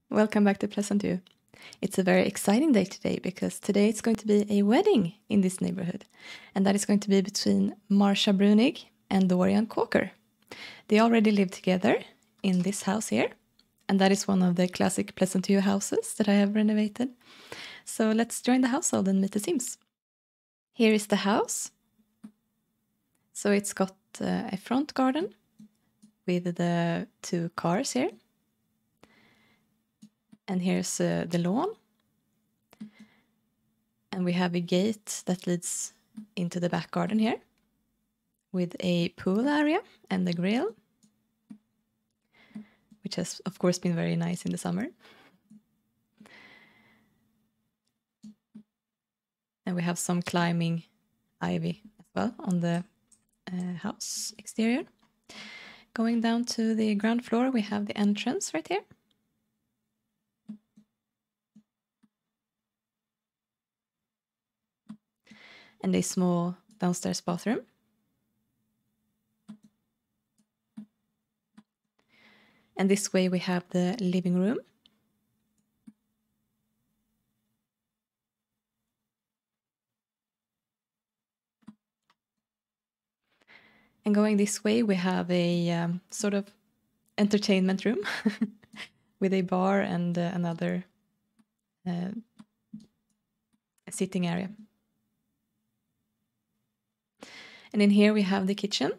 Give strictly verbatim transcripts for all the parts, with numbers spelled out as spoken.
Welcome back to Pleasantview. It's a very exciting day today because today it's going to be a wedding in this neighborhood, and that is going to be between Marsha Bruenig and Dorian Kauker. They already live together in this house here, and that is one of the classic Pleasantview houses that I have renovated. So let's join the household and meet the Sims. Here is the house. So it's got uh, a front garden with the two cars here. And here's uh, the lawn. And we have a gate that leads into the back garden here with a pool area and a grill, which has, of course, been very nice in the summer. And we have some climbing ivy as well on the uh, house exterior. Going down to the ground floor, we have the entrance right here. And a small downstairs bathroom. And this way we have the living room. And going this way we have a um, sort of entertainment room with a bar and uh, another uh, sitting area. And in here we have the kitchen.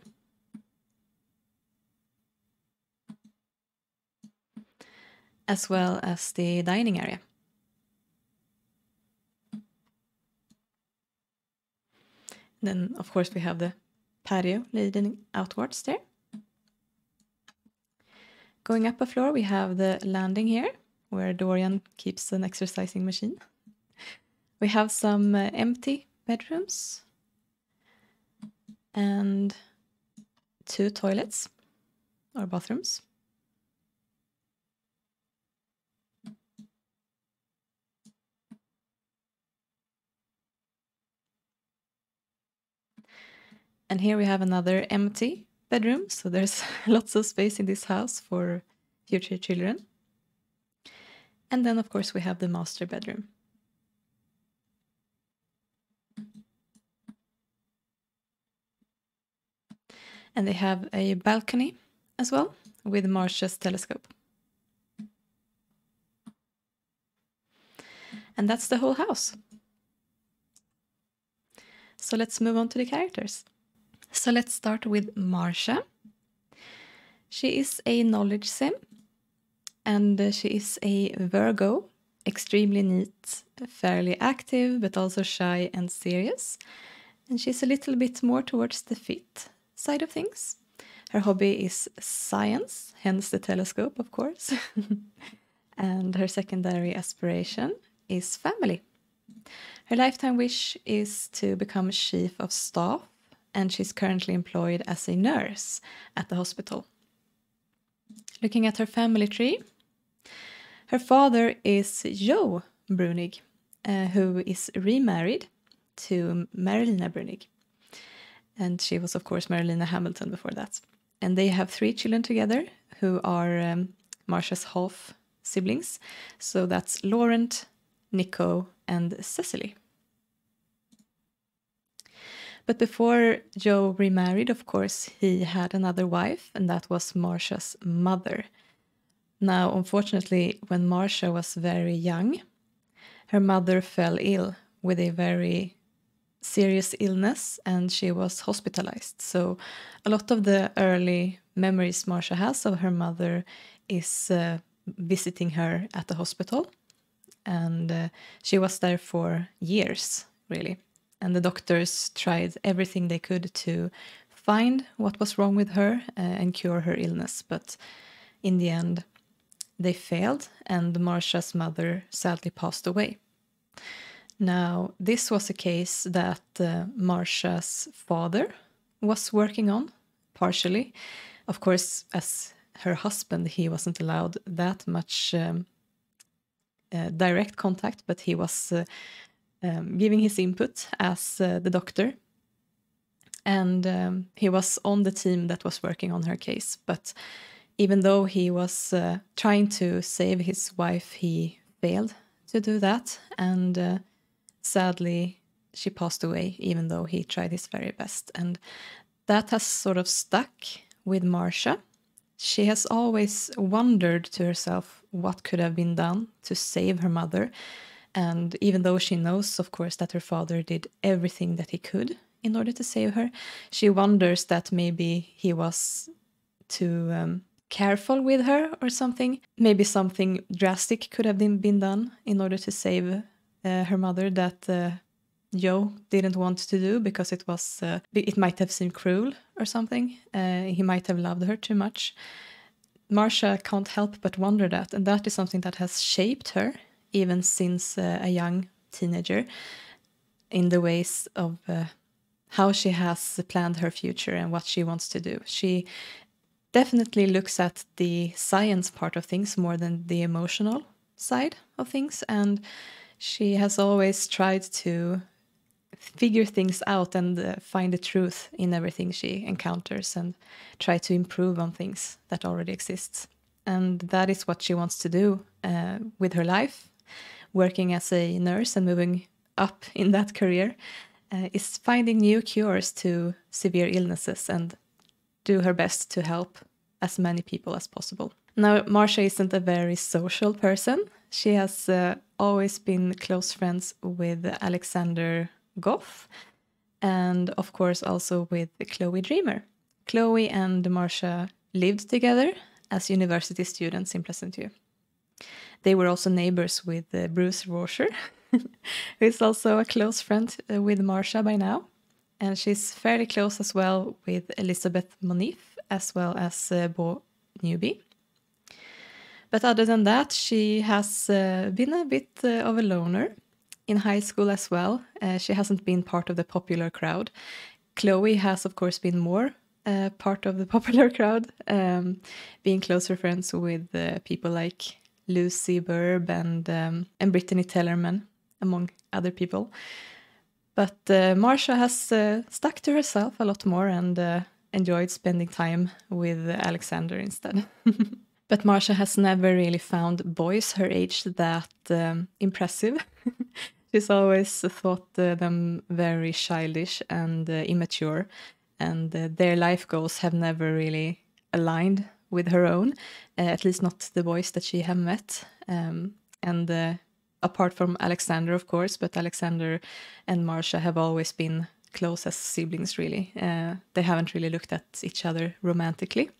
As well as the dining area. Then, of course, we have the patio leading outwards there. Going up a floor, we have the landing here, where Dorian keeps an exercising machine. We have some uh, empty bedrooms. And two toilets or bathrooms. And here we have another empty bedroom, so there's lots of space in this house for future children. And then, of course, we have the master bedroom. And they have a balcony as well with Marsha's telescope. And that's the whole house. So let's move on to the characters. So let's start with Marsha. She is a knowledge sim, and uh, she is a Virgo, extremely neat, fairly active, but also shy and serious. And she's a little bit more towards the fit side of things. Her hobby is science, hence the telescope, of course. And her secondary aspiration is family. Her lifetime wish is to become chief of staff, and she's currently employed as a nurse at the hospital. Looking at her family tree, her father is Joe Bruenig, uh, who is remarried to Marilina Bruenig. And she was, of course, Marilina Hamilton before that. And they have three children together who are um, Marsha's half siblings. So that's Laurent, Nico, and Cecily. But before Joe remarried, of course, he had another wife, and that was Marsha's mother. Now, unfortunately, when Marsha was very young, her mother fell ill with a very serious illness, and she was hospitalized. So a lot of the early memories Marsha has of her mother is uh, visiting her at the hospital. And uh, she was there for years, really. And the doctors tried everything they could to find what was wrong with her uh, and cure her illness. But in the end, they failed, and Marsha's mother sadly passed away. Now, this was a case that uh, Marsha's father was working on, partially. Of course, as her husband, he wasn't allowed that much um, uh, direct contact, but he was uh, um, giving his input as uh, the doctor. And um, he was on the team that was working on her case. But even though he was uh, trying to save his wife, he failed to do that. And uh, sadly, she passed away, even though he tried his very best. And that has sort of stuck with Marsha. She has always wondered to herself what could have been done to save her mother. And even though she knows, of course, that her father did everything that he could in order to save her, she wonders that maybe he was too um, careful with her or something. Maybe something drastic could have been, been done in order to save uh, her mother that uh, Joe didn't want to do, because it was uh, it might have seemed cruel or something. Uh, he might have loved her too much. Marsha can't help but wonder that, and that is something that has shaped her even since uh, a young teenager, in the ways of uh, how she has planned her future and what she wants to do. She definitely looks at the science part of things more than the emotional side of things, and she has always tried to figure things out and uh, find the truth in everything she encounters and try to improve on things that already exist. And that is what she wants to do uh, with her life, working as a nurse and moving up in that career, uh, is finding new cures to severe illnesses and do her best to help as many people as possible. Now, Marsha isn't a very social person. She has uh, always been close friends with Alexander Goff, and of course also with Chloe Dreamer. Chloe and Marsha lived together as university students in Pleasantview. They were also neighbors with uh, Bruce Rorschach, who is also a close friend uh, with Marsha by now. And she's fairly close as well with Elizabeth Monif, as well as uh, Bo Newby. But other than that, she has uh, been a bit uh, of a loner in high school as well. Uh, she hasn't been part of the popular crowd. Chloe has, of course, been more uh, part of the popular crowd, um, being closer friends with uh, people like Lucy Burb and, um, and Brittany Tellerman, among other people. But uh, Marsha has uh, stuck to herself a lot more and uh, enjoyed spending time with Alexander instead. But Marsha has never really found boys her age that um, impressive. She's always thought uh, them very childish and uh, immature, and uh, their life goals have never really aligned with her own, uh, at least not the boys that she have met. Um, and uh, apart from Alexander, of course, but Alexander and Marsha have always been close as siblings, really. Uh, they haven't really looked at each other romantically.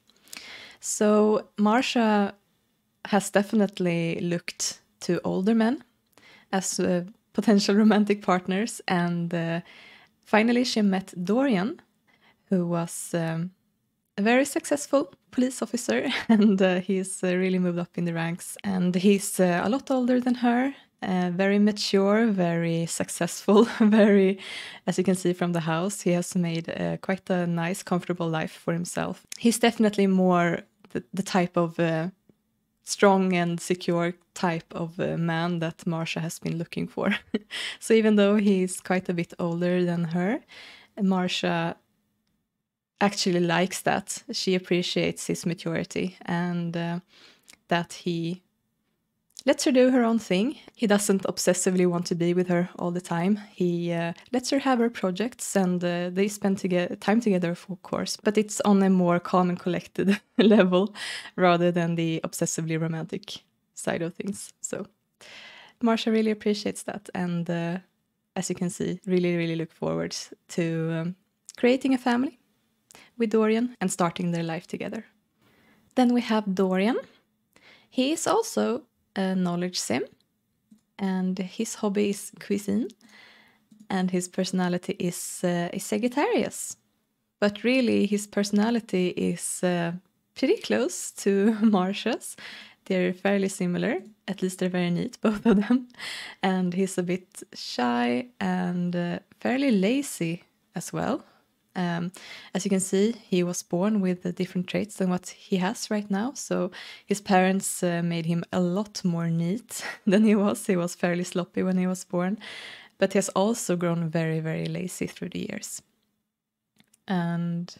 So Marsha has definitely looked to older men as uh, potential romantic partners, and uh, finally she met Dorian, who was um, a very successful police officer, and uh, he's uh, really moved up in the ranks, and he's uh, a lot older than her, uh, very mature, very successful, very, as you can see from the house, he has made uh, quite a nice, comfortable life for himself. He's definitely more the, the type of uh, strong and secure type of uh, man that Marsha has been looking for. So even though he's quite a bit older than her, Marsha actually likes that. She appreciates his maturity and uh, that he lets her do her own thing. He doesn't obsessively want to be with her all the time. He uh, lets her have her projects, and uh, they spend toge- time together, of course, but it's on a more calm and collected level rather than the obsessively romantic side of things. So Marsha really appreciates that, and uh, as you can see, really, really look forward to um, creating a family with Dorian and starting their life together. Then we have Dorian. He is also a knowledge sim, and his hobby is cuisine, and his personality is uh, is Sagittarius. But really, his personality is uh, pretty close to Marsha's. They're fairly similar, at least they're very neat, both of them. And he's a bit shy and uh, fairly lazy as well. Um, as you can see, he was born with uh, different traits than what he has right now. So his parents uh, made him a lot more neat than he was. He was fairly sloppy when he was born. But he has also grown very, very lazy through the years. And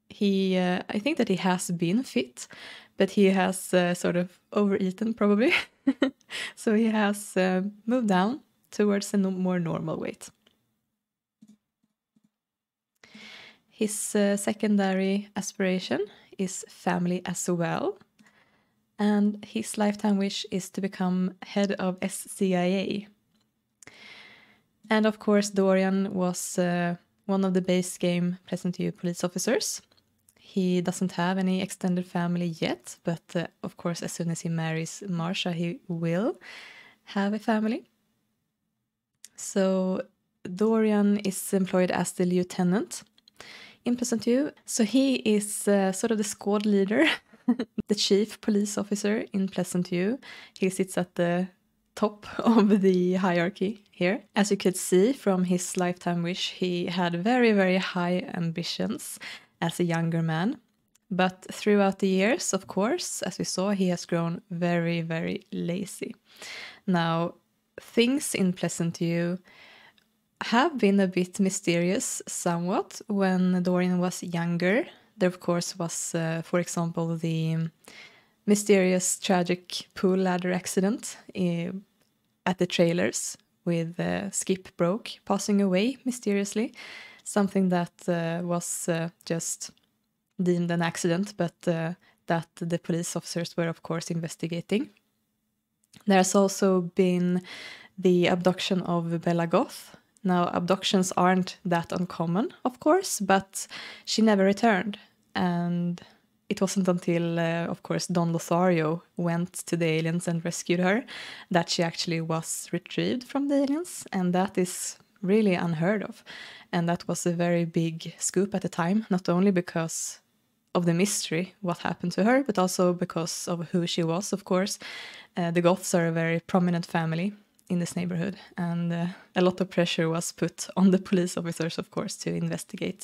he, uh, I think that he has been fit, but he has uh, sort of overeaten probably. So he has uh, moved down towards a no more normal weight. His uh, secondary aspiration is family as well. And his lifetime wish is to become head of S C I A. And of course, Dorian was uh, one of the base game Pleasantview police officers. He doesn't have any extended family yet, but uh, of course, as soon as he marries Marsha, he will have a family. So Dorian is employed as the lieutenant in Pleasantview. So he is uh, sort of the squad leader, the chief police officer in Pleasantview. He sits at the top of the hierarchy here. As you could see from his lifetime wish, he had very, very high ambitions as a younger man. But throughout the years, of course, as we saw, he has grown very, very lazy. Now, things in Pleasantview have been a bit mysterious somewhat. When Dorian was younger, there of course was, uh, for example, the mysterious tragic pool ladder accident uh, at the trailers with uh, Skip Broke passing away mysteriously. Something that uh, was uh, just deemed an accident, but uh, that the police officers were of course investigating. There's also been the abduction of Bella Goth. Now, abductions aren't that uncommon, of course, but she never returned. And it wasn't until, uh, of course, Don Lothario went to the aliens and rescued her that she actually was retrieved from the aliens. And that is really unheard of. And that was a very big scoop at the time, not only because of the mystery, what happened to her, but also because of who she was, of course. Uh, the Goths are a very prominent family in this neighborhood, and uh, a lot of pressure was put on the police officers, of course, to investigate.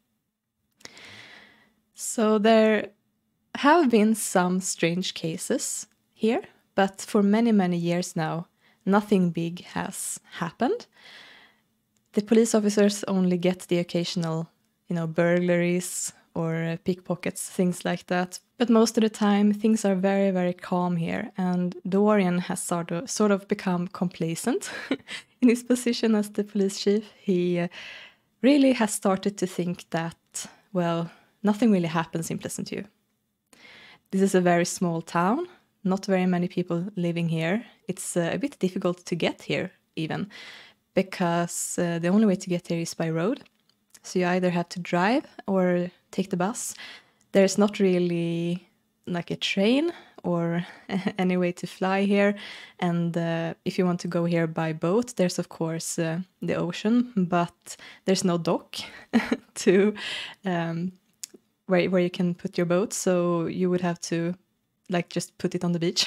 So there have been some strange cases here, but for many, many years now, nothing big has happened. The police officers only get the occasional, you know, burglaries or uh, pickpockets, things like that. But most of the time, things are very, very calm here. And Dorian has sort of, sort of become complacent in his position as the police chief. He uh, really has started to think that, well, nothing really happens in Pleasantview. This is a very small town, not very many people living here. It's uh, a bit difficult to get here, even, because uh, the only way to get here is by road. So you either have to drive or take the bus. There's not really like a train or any way to fly here. And uh, if you want to go here by boat, there's of course uh, the ocean, but there's no dock to um, where where you can put your boat. So you would have to like just put it on the beach.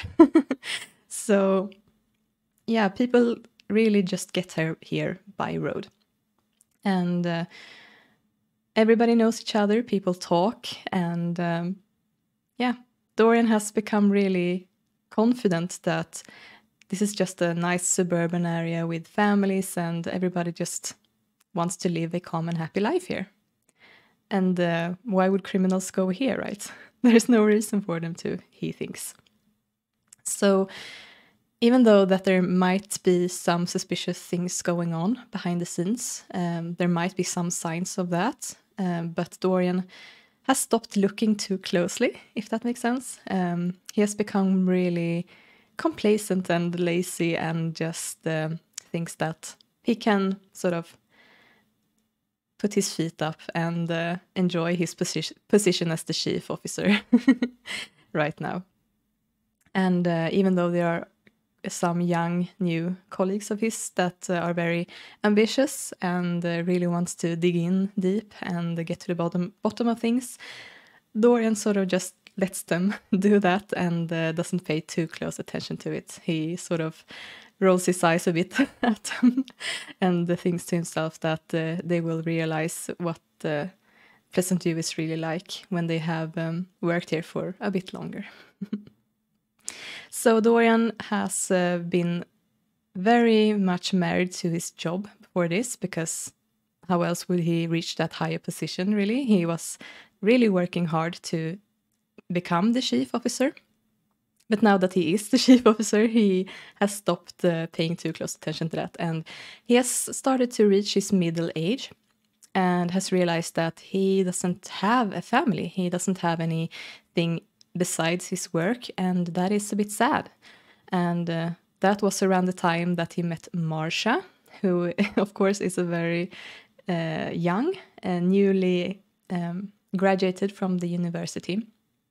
So yeah, people really just get here, here by road. And uh, everybody knows each other, people talk, and um, yeah, Dorian has become really confident that this is just a nice suburban area with families and everybody just wants to live a calm and happy life here. And uh, why would criminals go here, right? There's no reason for them to, he thinks. So even though that there might be some suspicious things going on behind the scenes, um, there might be some signs of that, um, but Dorian has stopped looking too closely, if that makes sense. Um, he has become really complacent and lazy and just uh, thinks that he can sort of put his feet up and uh, enjoy his posi position as the chief officer right now. And uh, even though there are some young new colleagues of his that uh, are very ambitious and uh, really wants to dig in deep and uh, get to the bottom bottom of things, Dorian sort of just lets them do that and uh, doesn't pay too close attention to it. He sort of rolls his eyes a bit at them and uh, thinks to himself that uh, they will realize what uh, Pleasantview is really like when they have um, worked here for a bit longer. So Dorian has uh, been very much married to his job before this, because how else would he reach that higher position, really? He was really working hard to become the chief officer. But now that he is the chief officer, he has stopped uh, paying too close attention to that. And he has started to reach his middle age and has realized that he doesn't have a family. He doesn't have anything besides his work, and that is a bit sad. And uh, that was around the time that he met Marsha, who, of course, is a very uh, young, uh, newly um, graduated from the university.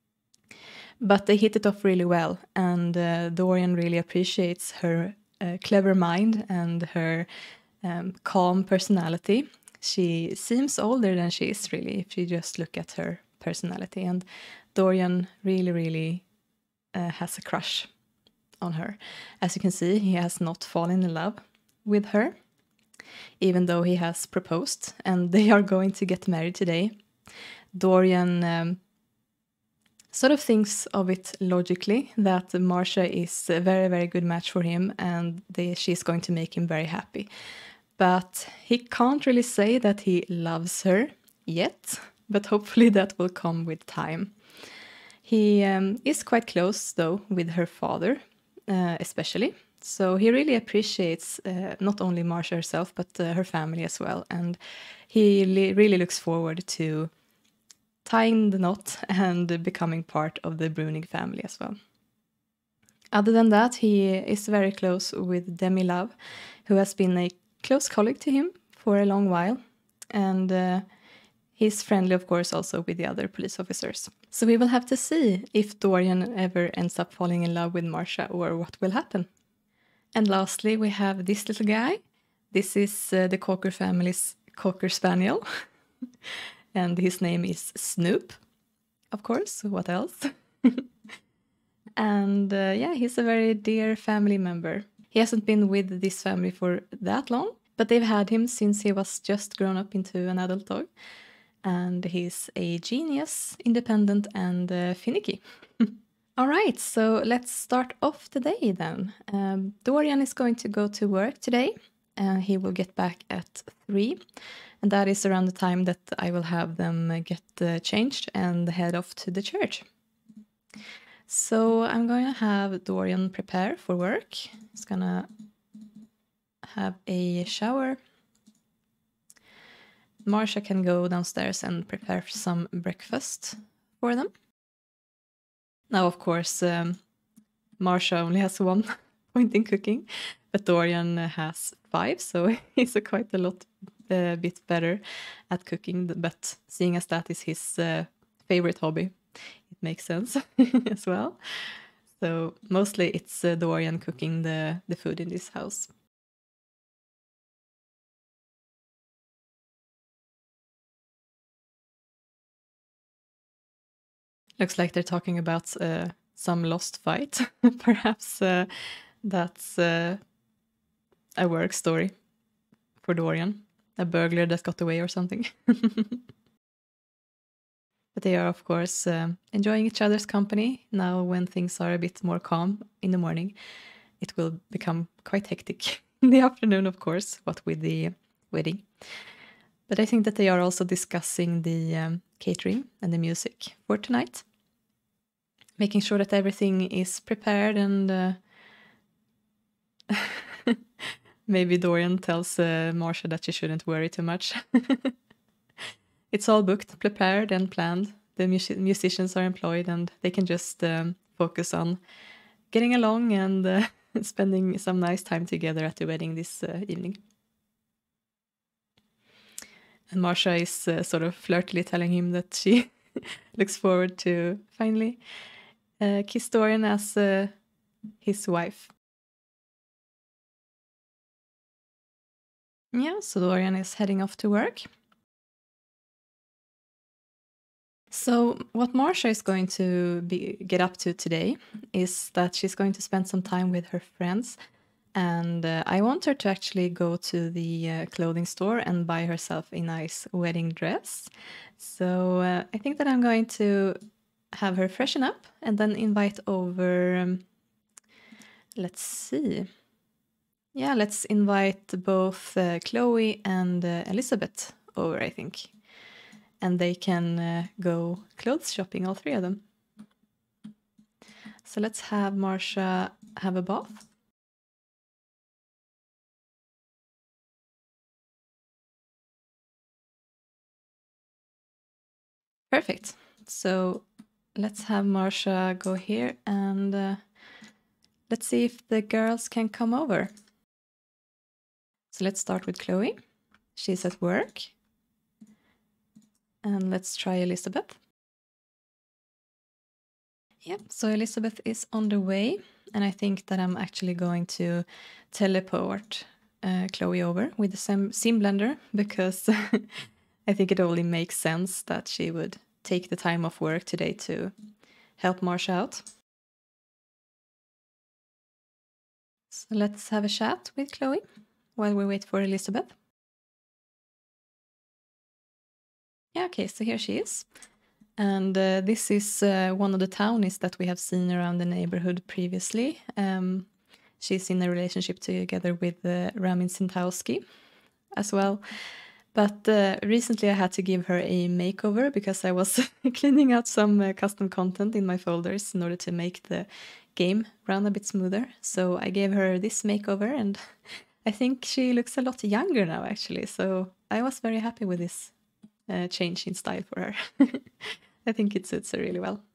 But they hit it off really well, and uh, Dorian really appreciates her uh, clever mind and her um, calm personality. She seems older than she is, really, if you just look at her personality. And Dorian really, really uh, has a crush on her. As you can see, he has not fallen in love with her, even though he has proposed, and they are going to get married today. Dorian um, sort of thinks of it logically, that Marsha is a very, very good match for him, and they, she's going to make him very happy. But he can't really say that he loves her yet, but hopefully that will come with time. He um, is quite close, though, with her father, uh, especially. So he really appreciates uh, not only Marsha herself, but uh, her family as well. And he li- really looks forward to tying the knot and becoming part of the Bruenig family as well. Other than that, he is very close with Demi Love, who has been a close colleague to him for a long while. And uh, he's friendly, of course, also with the other police officers. So we will have to see if Dorian ever ends up falling in love with Marsha, or what will happen. And lastly, we have this little guy. This is uh, the Kauker family's Cocker Spaniel. And his name is Snoop, of course. What else? And uh, yeah, he's a very dear family member. He hasn't been with this family for that long, but they've had him since he was just grown up into an adult dog. And he's a genius, independent, and uh, finicky. All right, so let's start off the day then. Um, Dorian is going to go to work today, and he will get back at three. And that is around the time that I will have them get uh, changed and head off to the church. So I'm going to have Dorian prepare for work. He's going to have a shower. Marsha can go downstairs and prepare some breakfast for them. Now, of course, um, Marsha only has one point in cooking, but Dorian has five, so he's a quite a lot a bit better at cooking, but seeing as that is his uh, favorite hobby, it makes sense as well. So mostly it's uh, Dorian cooking the, the food in this house. Looks like they're talking about uh, some lost fight. Perhaps uh, that's uh, a work story for Dorian. A burglar that got away or something. But they are, of course, um, enjoying each other's company. Now when things are a bit more calm in the morning, it will become quite hectic in the afternoon, of course, what with the wedding. But I think that they are also discussing the um, catering and the music for tonight. Making sure that everything is prepared, and uh, maybe Dorian tells uh, Marsha that she shouldn't worry too much. It's all booked, prepared, and planned. The mus- musicians are employed, and they can just um, focus on getting along and uh, spending some nice time together at the wedding this uh, evening. And Marsha is uh, sort of flirtily telling him that she looks forward to finally uh, kiss Dorian as uh, his wife. Yeah, so Dorian is heading off to work. So what Marsha is going to be, get up to today is that she's going to spend some time with her friends. And uh, I want her to actually go to the uh, clothing store and buy herself a nice wedding dress. So uh, I think that I'm going to have her freshen up and then invite over, um, let's see. Yeah, let's invite both uh, Chloe and uh, Elizabeth over, I think. and they can uh, go clothes shopping, all three of them. So let's have Marsha have a bath. Perfect. So let's have Marsha go here and uh, let's see if the girls can come over. So let's start with Chloe. She's at work. And let's try Elizabeth. Yep, so Elizabeth is on the way. And I think that I'm actually going to teleport uh, Chloe over with the sim, sim blender because I think it only makes sense that she would take the time off work today to help Marsha out. So let's have a chat with Chloe while we wait for Elizabeth. Yeah, okay, so here she is. And uh, this is uh, one of the townies that we have seen around the neighborhood previously. Um, she's in a relationship together with uh, Ramin Sintowski as well. But uh, recently I had to give her a makeover because I was cleaning out some uh, custom content in my folders in order to make the game run a bit smoother. So I gave her this makeover and I think she looks a lot younger now actually. So I was very happy with this uh, change in style for her. I think it suits her really well.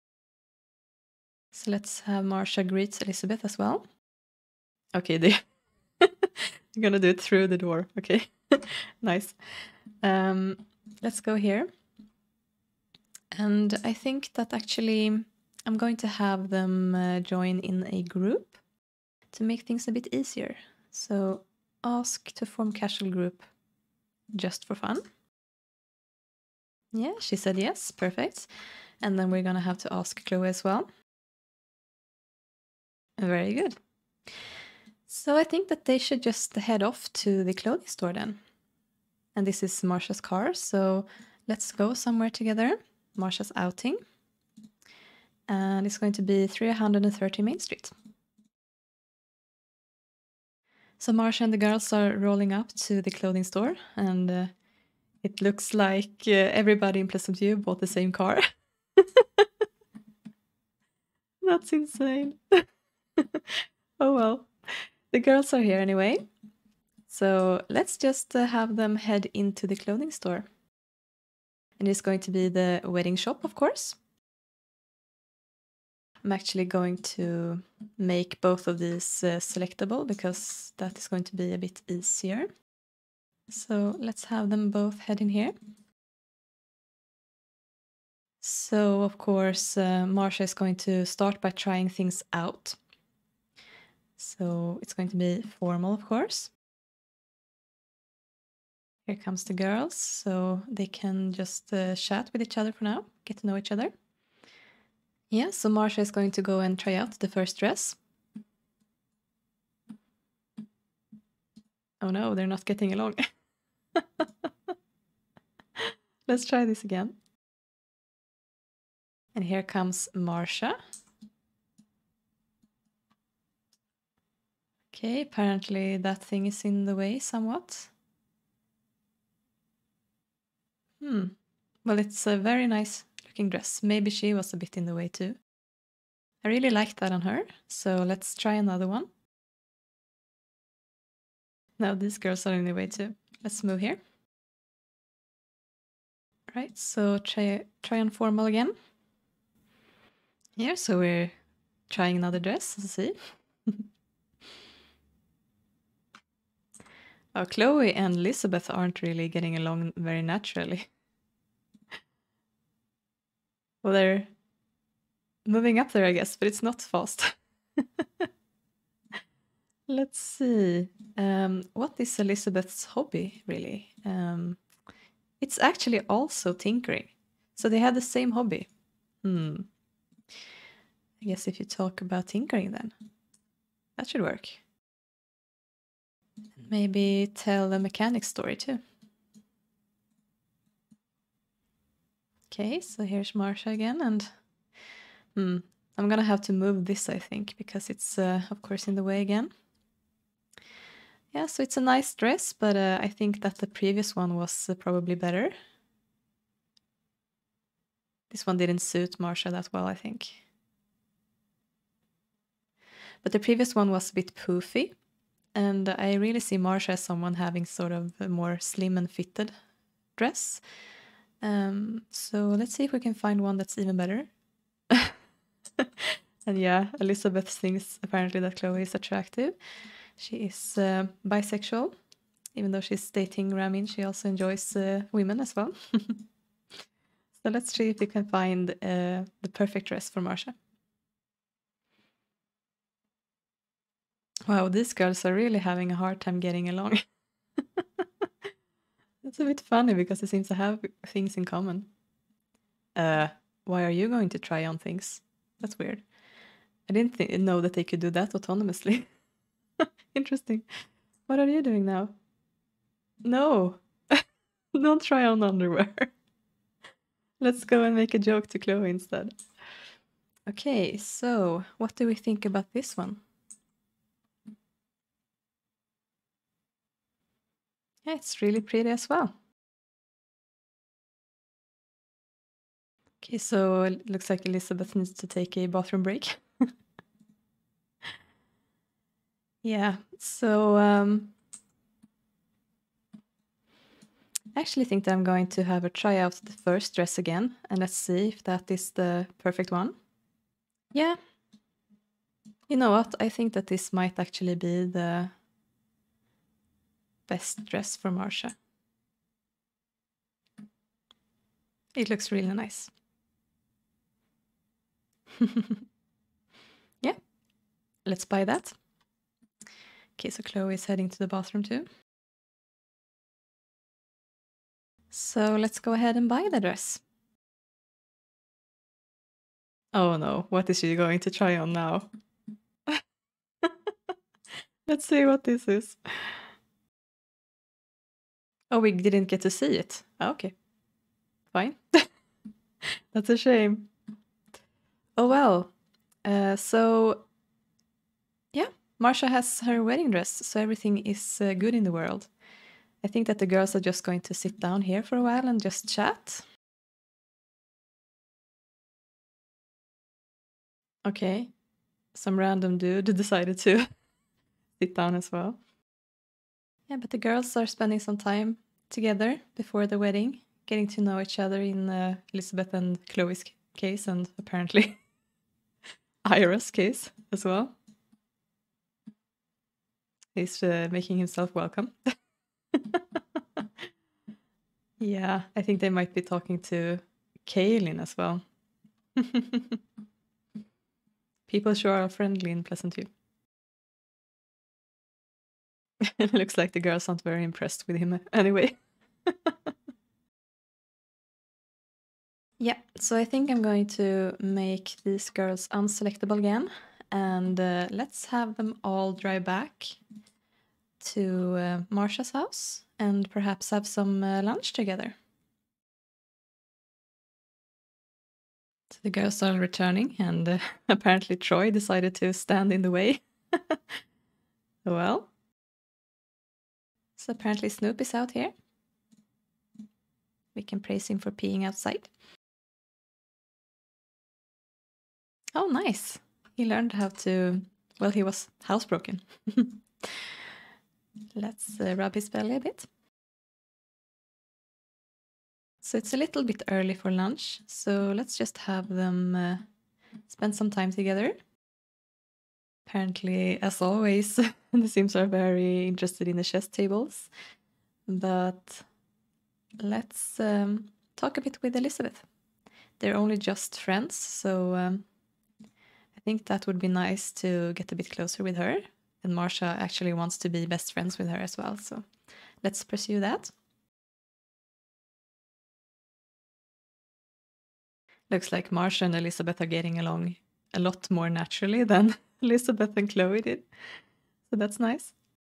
So let's have Marsha greet Elizabeth as well. Okay, they I'm gonna do it through the door. Okay, nice. Um, let's go here. And I think that actually I'm going to have them uh, join in a group to make things a bit easier. So ask to form casual group just for fun. Yeah, she said yes, perfect. And then we're gonna have to ask Chloe as well. Very good. So I think that they should just head off to the clothing store then. And this is Marsha's car, so let's go somewhere together. Marsha's outing. And it's going to be three hundred thirty Main Street. So Marsha and the girls are rolling up to the clothing store, and uh, it looks like uh, everybody in Pleasantview bought the same car. That's insane. Oh well. The girls are here anyway. So let's just uh, have them head into the clothing store. And it's going to be the wedding shop, of course. I'm actually going to make both of these uh, selectable because that is going to be a bit easier. So let's have them both head in here. So, of course, uh, Marsha is going to start by trying things out. So it's going to be formal, of course. Here comes the girls, so they can just uh, chat with each other for now, get to know each other. Yeah, so Marsha is going to go and try out the first dress. Oh no, they're not getting along. Let's try this again. And here comes Marsha. Okay, apparently that thing is in the way somewhat. Hmm. Well, it's a very nice looking dress. Maybe she was a bit in the way too. I really like that on her, so let's try another one. Now these girls are in the way too. Let's move here. Right, so try, try on formal again. Here, so we're trying another dress, let's see. Oh, Chloe and Elizabeth aren't really getting along very naturally. Well, they're moving up there, I guess, but it's not fast. Let's see. Um, what is Elizabeth's hobby, really? Um, it's actually also tinkering. So they have the same hobby. Hmm. I guess if you talk about tinkering then, that should work. Maybe tell a mechanic story too. Okay, so here's Marsha again, and hmm, I'm gonna have to move this, I think, because it's, uh, of course, in the way again. Yeah, so it's a nice dress, but uh, I think that the previous one was uh, probably better. This one didn't suit Marsha that well, I think. But the previous one was a bit poofy. And I really see Marsha as someone having sort of a more slim and fitted dress. Um, so let's see if we can find one that's even better. And yeah, Elizabeth thinks apparently that Chloe is attractive. She is uh, bisexual. Even though she's dating Ramin, she also enjoys uh, women as well. So let's see if we can find uh, the perfect dress for Marsha. Wow, these girls are really having a hard time getting along. It's a bit funny because they seem to have things in common. Uh, why are you going to try on things? That's weird. I didn't th- know that they could do that autonomously. Interesting. What are you doing now? No, don't try on underwear. Let's go and make a joke to Chloe instead. Okay, so what do we think about this one? Yeah, it's really pretty as well. Okay, so it looks like Elizabeth needs to take a bathroom break. Yeah, so um, I actually think that I'm going to have her try out the first dress again, and let's see if that is the perfect one. Yeah. You know what? I think that this might actually be the best dress for Marsha. It looks really nice. Yeah, let's buy that. Okay, so Chloe is heading to the bathroom too. So let's go ahead and buy the dress. Oh no, what is she going to try on now? Let's see what this is. Oh, we didn't get to see it. Oh, okay, fine. That's a shame. Oh well. Uh, so, yeah, Marsha has her wedding dress, so everything is uh, good in the world. I think that the girls are just going to sit down here for a while and just chat. Okay, some random dude decided to sit down as well. Yeah, but the girls are spending some time together before the wedding, getting to know each other in uh, Elizabeth and Chloe's case, and apparently Ira's case as well. He's uh, making himself welcome. Yeah, I think they might be talking to Kaylin as well. People sure are friendly in Pleasantview. It looks like the girls aren't very impressed with him anyway. Yeah, so I think I'm going to make these girls unselectable again, and uh, let's have them all drive back to uh, Marsha's house and perhaps have some uh, lunch together. So the girls are returning, and uh, apparently Troy decided to stand in the way. Well, so apparently Snoop is out here. We can praise him for peeing outside. Oh, nice. He learned how to, well, he was housebroken. Let's uh, rub his belly a bit. So it's a little bit early for lunch, so let's just have them uh, spend some time together. Apparently, as always, the Sims are very interested in the chess tables. But let's um, talk a bit with Elizabeth. They're only just friends, so um, I think that would be nice to get a bit closer with her. And Marsha actually wants to be best friends with her as well, so let's pursue that. Looks like Marsha and Elizabeth are getting along a lot more naturally than Elizabeth and Chloe did. So that's nice.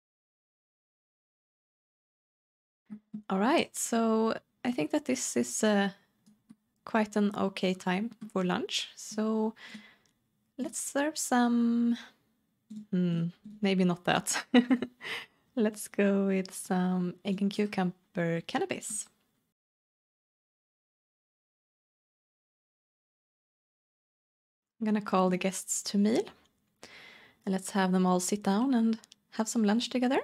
All right, so I think that this is uh, quite an okay time for lunch. So let's serve some... Hmm, maybe not that. Let's go with some egg and cucumber cannabis. I'm gonna call the guests to meal. And let's have them all sit down and have some lunch together.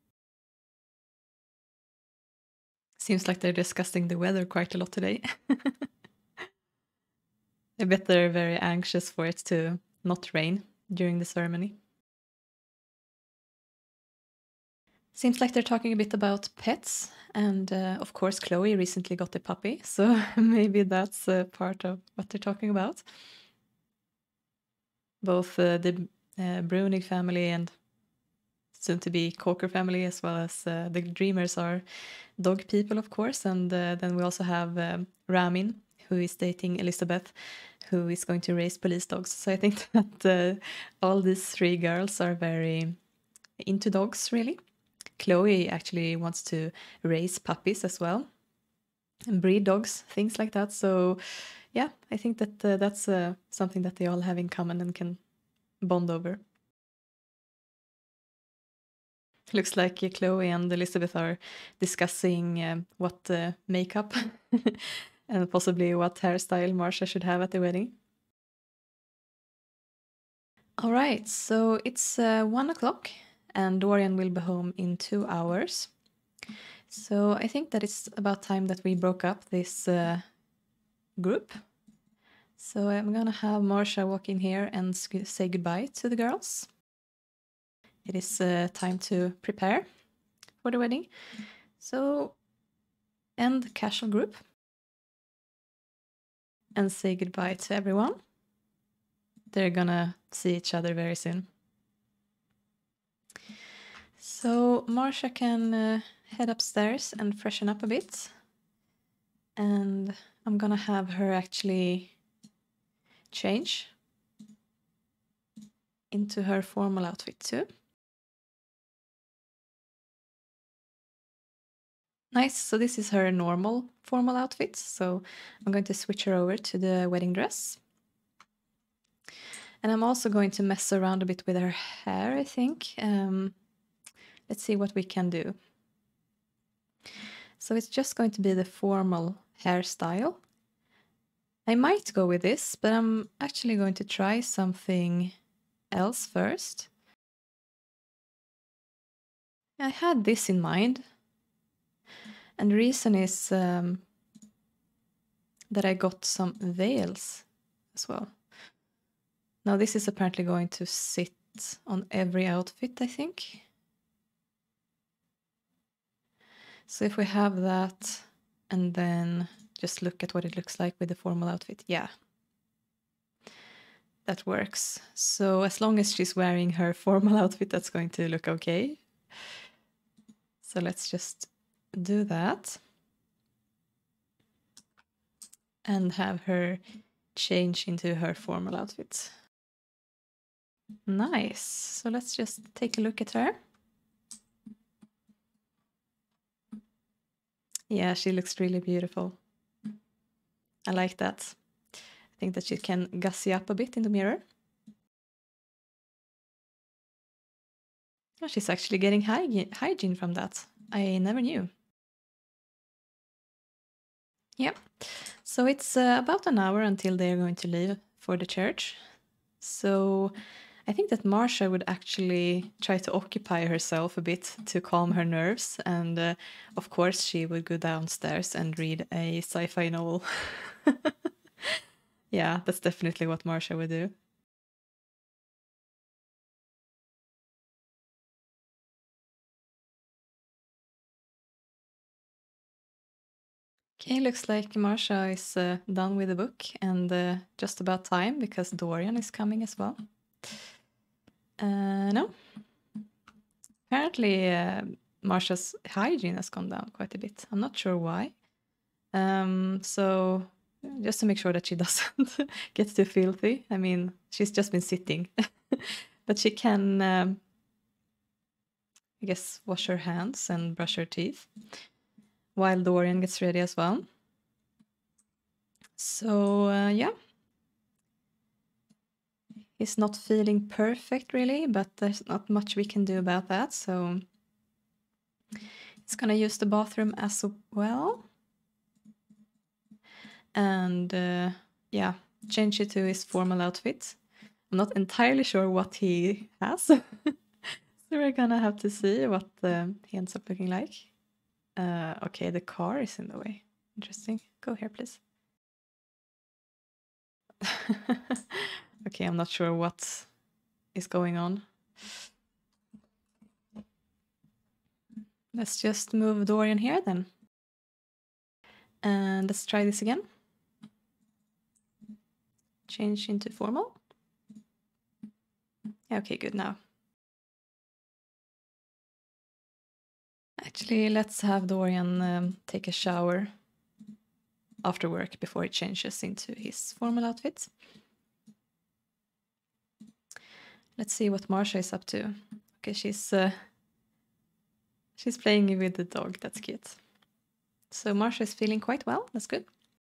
Seems like they're discussing the weather quite a lot today. I bet they're very anxious for it to not rain during the ceremony. Seems like they're talking a bit about pets, and uh, of course Chloe recently got a puppy, so maybe that's uh, part of what they're talking about. Both uh, the uh, Bruenig family and soon-to-be Kauker family, as well as uh, the Dreamers, are dog people, of course, and uh, then we also have um, Ramin, who is dating Elizabeth, who is going to raise police dogs. So I think that uh, all these three girls are very into dogs, really. Chloe actually wants to raise puppies as well and breed dogs, things like that. So yeah, I think that uh, that's uh, something that they all have in common and can bond over. Looks like uh, Chloe and Elizabeth are discussing um, what uh, makeup and possibly what hairstyle Marsha should have at the wedding. All right, so it's uh, one o'clock and Dorian will be home in two hours. So I think that it's about time that we broke up this uh, group. So I'm gonna have Marsha walk in here and say goodbye to the girls. It is uh, time to prepare for the wedding. So end casual group and say goodbye to everyone. They're gonna see each other very soon. So Marsha can uh, head upstairs and freshen up a bit. And I'm gonna have her actually change into her formal outfit too. Nice, so this is her normal formal outfit. So I'm going to switch her over to the wedding dress. And I'm also going to mess around a bit with her hair, I think. Um, let's see what we can do. So it's just going to be the formal hairstyle. I might go with this, but I'm actually going to try something else first. I had this in mind. And the reason is um, that I got some veils as well. Now this is apparently going to sit on every outfit, I think. So if we have that and then just look at what it looks like with the formal outfit, yeah. That works. So as long as she's wearing her formal outfit, that's going to look okay. So let's just do that. And have her change into her formal outfit. Nice. So let's just take a look at her. Yeah, she looks really beautiful. I like that. I think that she can gussy up a bit in the mirror. Oh, she's actually getting hygiene, hygiene from that. I never knew. Yeah. So it's uh, about an hour until they're going to leave for the church. So I think that Marsha would actually try to occupy herself a bit to calm her nerves. And uh, of course, she would go downstairs and read a sci-fi novel. Yeah, that's definitely what Marsha would do. Okay, looks like Marsha is uh, done with the book and uh, just about time because Dorian is coming as well. Uh, no. Apparently, uh, Marsha's hygiene has gone down quite a bit. I'm not sure why. Um, so just to make sure that she doesn't get too filthy. I mean, she's just been sitting. But she can, um, I guess, wash her hands and brush her teeth while Dorian gets ready as well. So, uh, yeah. He's not feeling perfect, really, but there's not much we can do about that. So he's going to use the bathroom as well. And, uh, yeah, change it to his formal outfit. I'm not entirely sure what he has, so we're gonna have to see what um, he ends up looking like. Uh, okay, the car is in the way. Interesting. Go here, please. Okay, I'm not sure what is going on. Let's just move Dorian here then. And let's try this again. Change into formal. Okay, good now. Actually, let's have Dorian um, take a shower after work before he changes into his formal outfit. Let's see what Marsha is up to. Okay, she's uh, she's playing with the dog. That's cute. So Marsha is feeling quite well. That's good.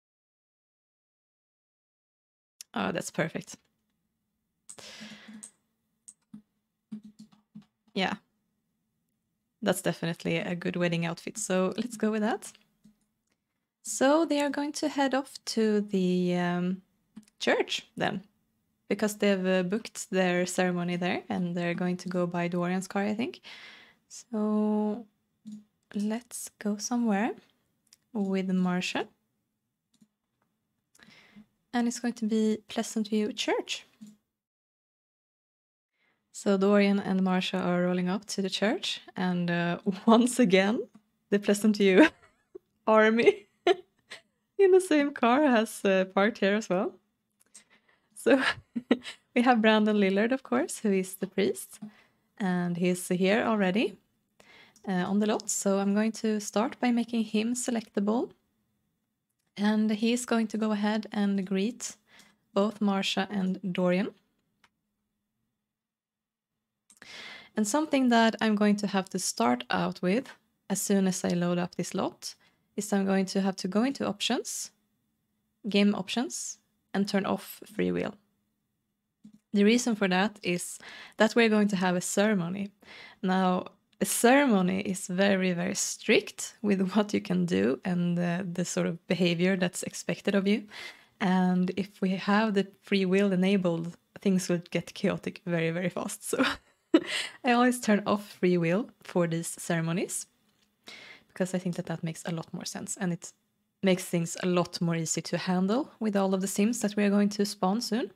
Oh, that's perfect. Yeah, that's definitely a good wedding outfit. So let's go with that. So they are going to head off to the um, church then, because they've uh, booked their ceremony there, and they're going to go by Dorian's car, I think. So let's go somewhere with Marsha. And it's going to be Pleasantview Church. So Dorian and Marsha are rolling up to the church, and uh, once again, the Pleasantview army in the same car has uh, parked here as well. So we have Brandon Lillard, of course, who is the priest, and he's here already uh, on the lot. So I'm going to start by making him selectable, and he's going to go ahead and greet both Marsha and Dorian. And something that I'm going to have to start out with as soon as I load up this lot is I'm going to have to go into options, game options, and turn off free will. The reason for that is that we're going to have a ceremony. Now, a ceremony is very, very strict with what you can do and uh, the sort of behavior that's expected of you. And if we have the free will enabled, things will get chaotic very, very fast. So I always turn off free will for these ceremonies, because I think that that makes a lot more sense, and it makes things a lot more easy to handle with all of the sims that we are going to spawn soon.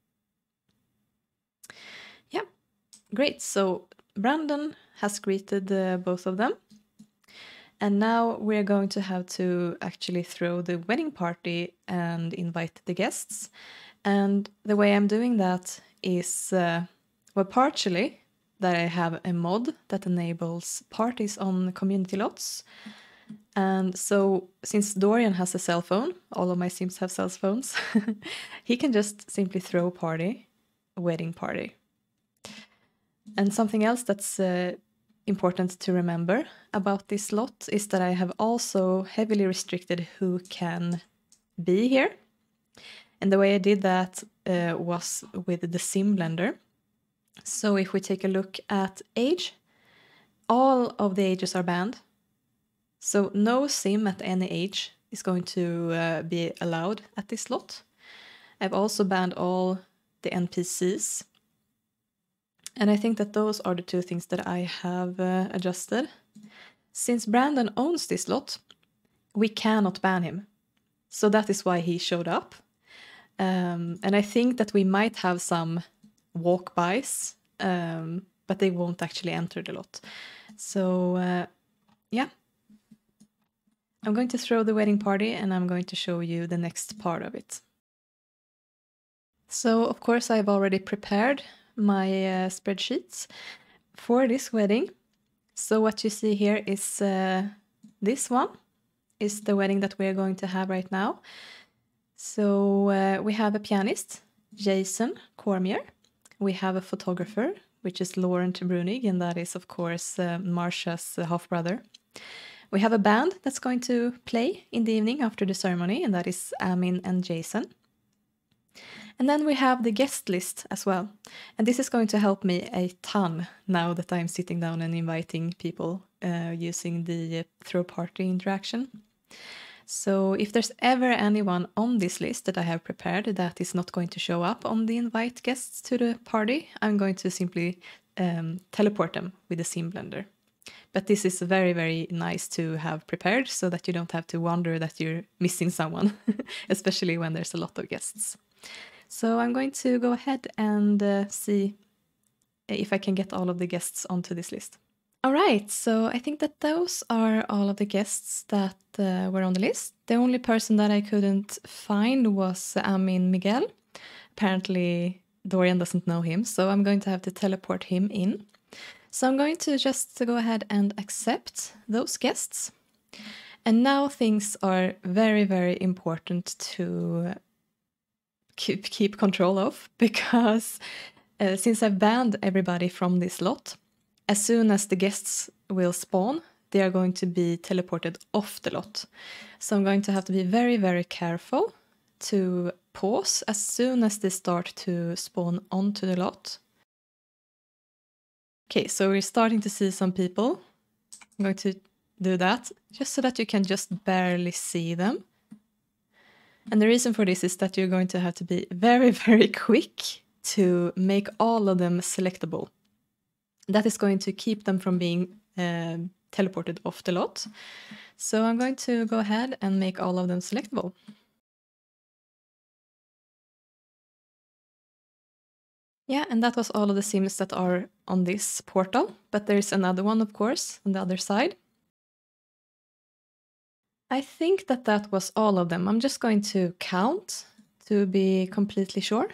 Yeah, great. So Brandon has greeted uh, both of them, and now we're going to have to actually throw the wedding party and invite the guests. And the way I'm doing that is, uh, well, partially that I have a mod that enables parties on community lots. And so since Dorian has a cell phone, all of my sims have cell phones, he can just simply throw a party, a wedding party. And something else that's uh, important to remember about this lot is that I have also heavily restricted who can be here. And the way I did that uh, was with the sim blender. So if we take a look at age, all of the ages are banned. So no sim at any age is going to uh, be allowed at this slot. I've also banned all the N P Cs. And I think that those are the two things that I have uh, adjusted. Since Brandon owns this lot, we cannot ban him. So that is why he showed up. Um, and I think that we might have some walk-bys, um, but they won't actually enter the lot. So uh, yeah, I'm going to throw the wedding party, and I'm going to show you the next part of it. So of course I've already prepared my uh, spreadsheets for this wedding. So what you see here is uh, this one is the wedding that we're going to have right now. So uh, we have a pianist, Jason Cormier. We have a photographer, which is Lauren Bruenig, and that is, of course, uh, Marsha's uh, half-brother. We have a band that's going to play in the evening after the ceremony, and that is Amin and Jason. And then we have the guest list as well. And this is going to help me a ton now that I'm sitting down and inviting people uh, using the throw party interaction. So if there's ever anyone on this list that I have prepared that is not going to show up on the invite guests to the party, I'm going to simply um, teleport them with the scene blender. But this is very, very nice to have prepared so that you don't have to wonder that you're missing someone, especially when there's a lot of guests. So I'm going to go ahead and uh, see if I can get all of the guests onto this list. All right, so I think that those are all of the guests that uh, were on the list. The only person that I couldn't find was Amin Miguel. Apparently, Dorian doesn't know him, so I'm going to have to teleport him in. So I'm going to just go ahead and accept those guests. And now things are very, very important to keep, keep control of, because uh, since I've banned everybody from this lot, as soon as the guests will spawn, they are going to be teleported off the lot. So I'm going to have to be very, very careful to pause as soon as they start to spawn onto the lot. Okay, so we're starting to see some people. I'm going to do that just so that you can just barely see them. And the reason for this is that you're going to have to be very, very quick to make all of them selectable. That is going to keep them from being uh, teleported off the lot. So I'm going to go ahead and make all of them selectable. Yeah, and that was all of the sims that are on this portal, but there's another one, of course, on the other side. I think that that was all of them. I'm just going to count to be completely sure.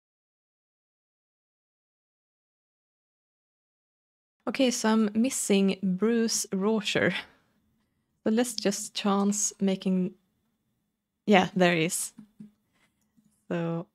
Okay, so I'm missing Bruce Rocher. So let's just chance making... Yeah, there he is. So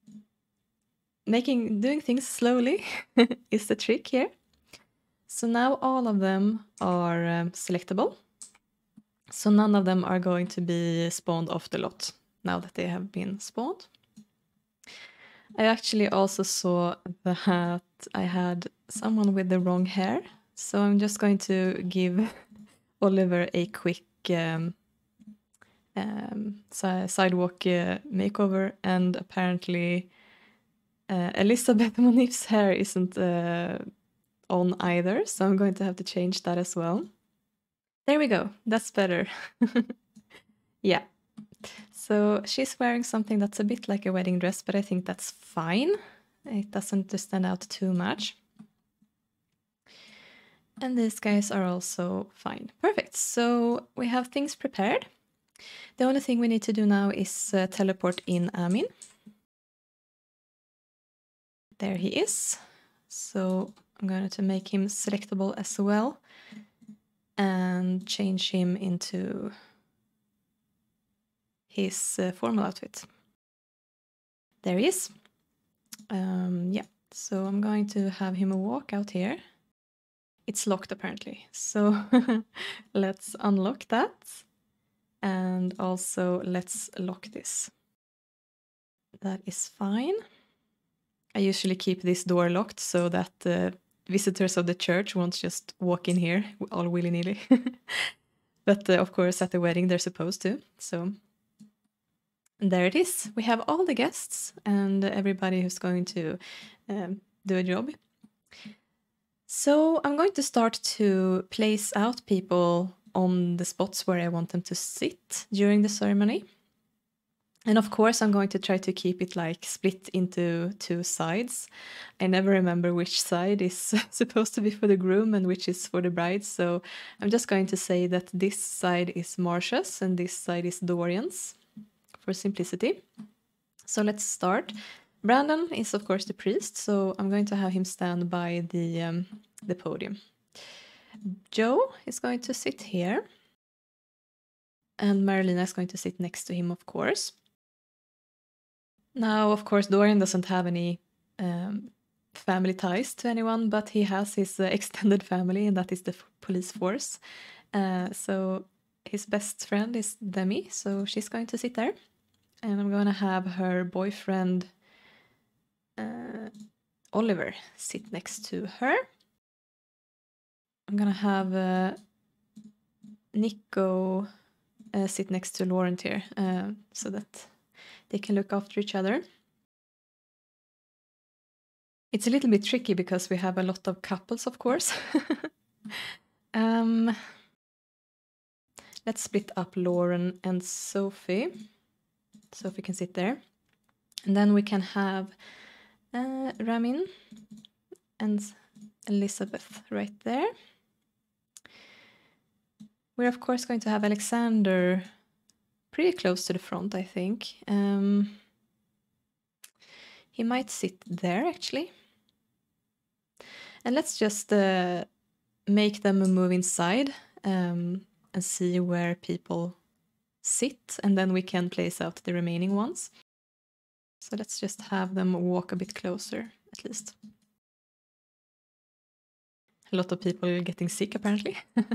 making doing things slowly is the trick here. So now all of them are um, selectable. So none of them are going to be spawned off the lot now that they have been spawned. I actually also saw that I had someone with the wrong hair. So I'm just going to give Oliver a quick um, um, sidewalk uh, makeover, and apparently uh, Elizabeth Monif's hair isn't uh, on either, so I'm going to have to change that as well. There we go, that's better. Yeah, so she's wearing something that's a bit like a wedding dress, but I think that's fine. It doesn't stand out too much. And these guys are also fine. Perfect, so we have things prepared. The only thing we need to do now is uh, teleport in Amin. There he is. So I'm going to make him selectable as well and change him into his uh, formal outfit. There he is. Um, yeah, so I'm going to have him walk out here. It's locked apparently, so let's unlock that. And also let's lock this. That is fine. I usually keep this door locked so that uh, visitors of the church won't just walk in here all willy-nilly. But uh, of course at the wedding they're supposed to. So there it is. We have all the guests and everybody who's going to um, do a job. So I'm going to start to place out people on the spots where I want them to sit during the ceremony. And of course, I'm going to try to keep it like split into two sides. I never remember which side is supposed to be for the groom and which is for the bride. So I'm just going to say that this side is Marsha's and this side is Dorian's for simplicity. So let's start. Brandon is of course the priest, so I'm going to have him stand by the, um, the podium. Joe is going to sit here. And Marilina is going to sit next to him, of course. Now, of course, Dorian doesn't have any um, family ties to anyone, but he has his uh, extended family, and that is the police force. Uh, so his best friend is Demi, so she's going to sit there. And I'm going to have her boyfriend, uh, Oliver, sit next to her. I'm going to have uh, Nico uh, sit next to Laurent here uh, so that they can look after each other. It's a little bit tricky because we have a lot of couples, of course. um, let's split up Lauren and Sophie. Sophie can sit there. And then we can have uh, Ramin and Elizabeth right there. We're of course going to have Alexander pretty close to the front, I think. Um, he might sit there actually. And let's just uh, make them move inside um, and see where people sit, and then we can place out the remaining ones. So let's just have them walk a bit closer, at least. A lot of people getting sick, apparently.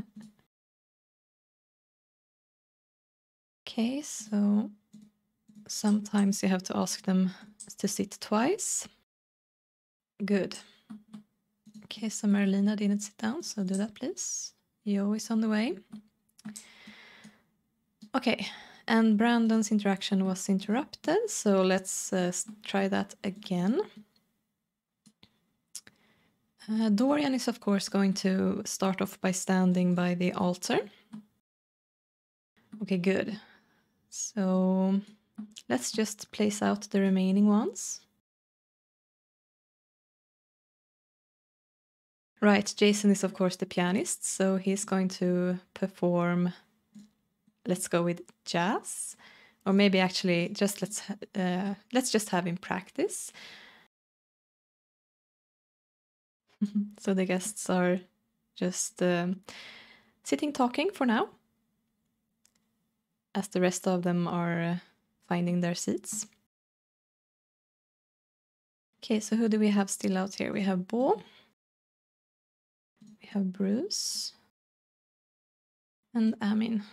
Okay, so sometimes you have to ask them to sit twice. Good. Okay, so Marlena didn't sit down, so do that, please. Yo is on the way. Okay, and Brandon's interaction was interrupted, so let's uh, try that again. Uh, Dorian is, of course, going to start off by standing by the altar. Okay, good. So let's just place out the remaining ones. Right, Jason is, of course, the pianist, so he's going to perform, let's go with jazz, or maybe actually just let's, uh, let's just have him practice. So the guests are just um, sitting talking for now, as the rest of them are uh, finding their seats. Okay, so who do we have still out here? We have Bo, we have Bruce, and Amin.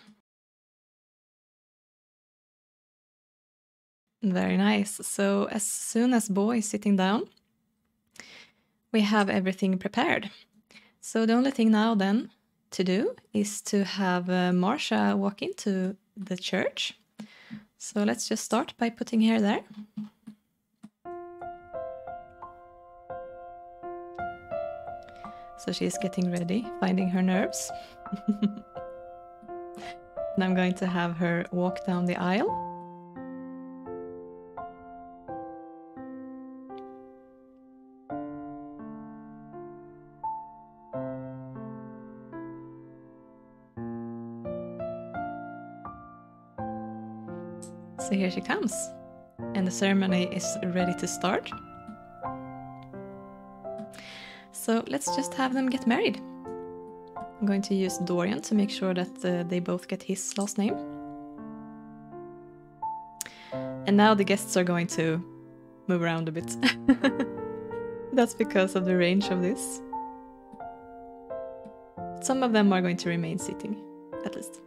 Very nice. So as soon as Bo is sitting down, we have everything prepared. So the only thing now then to do is to have uh, Marsha walk into the church. So let's just start by putting her there. So she's getting ready, finding her nerves. And I'm going to have her walk down the aisle. So here she comes, and the ceremony is ready to start. So let's just have them get married. I'm going to use Dorian to make sure that uh, they both get his last name. And now the guests are going to move around a bit. That's because of the range of this. Some of them are going to remain sitting, at least.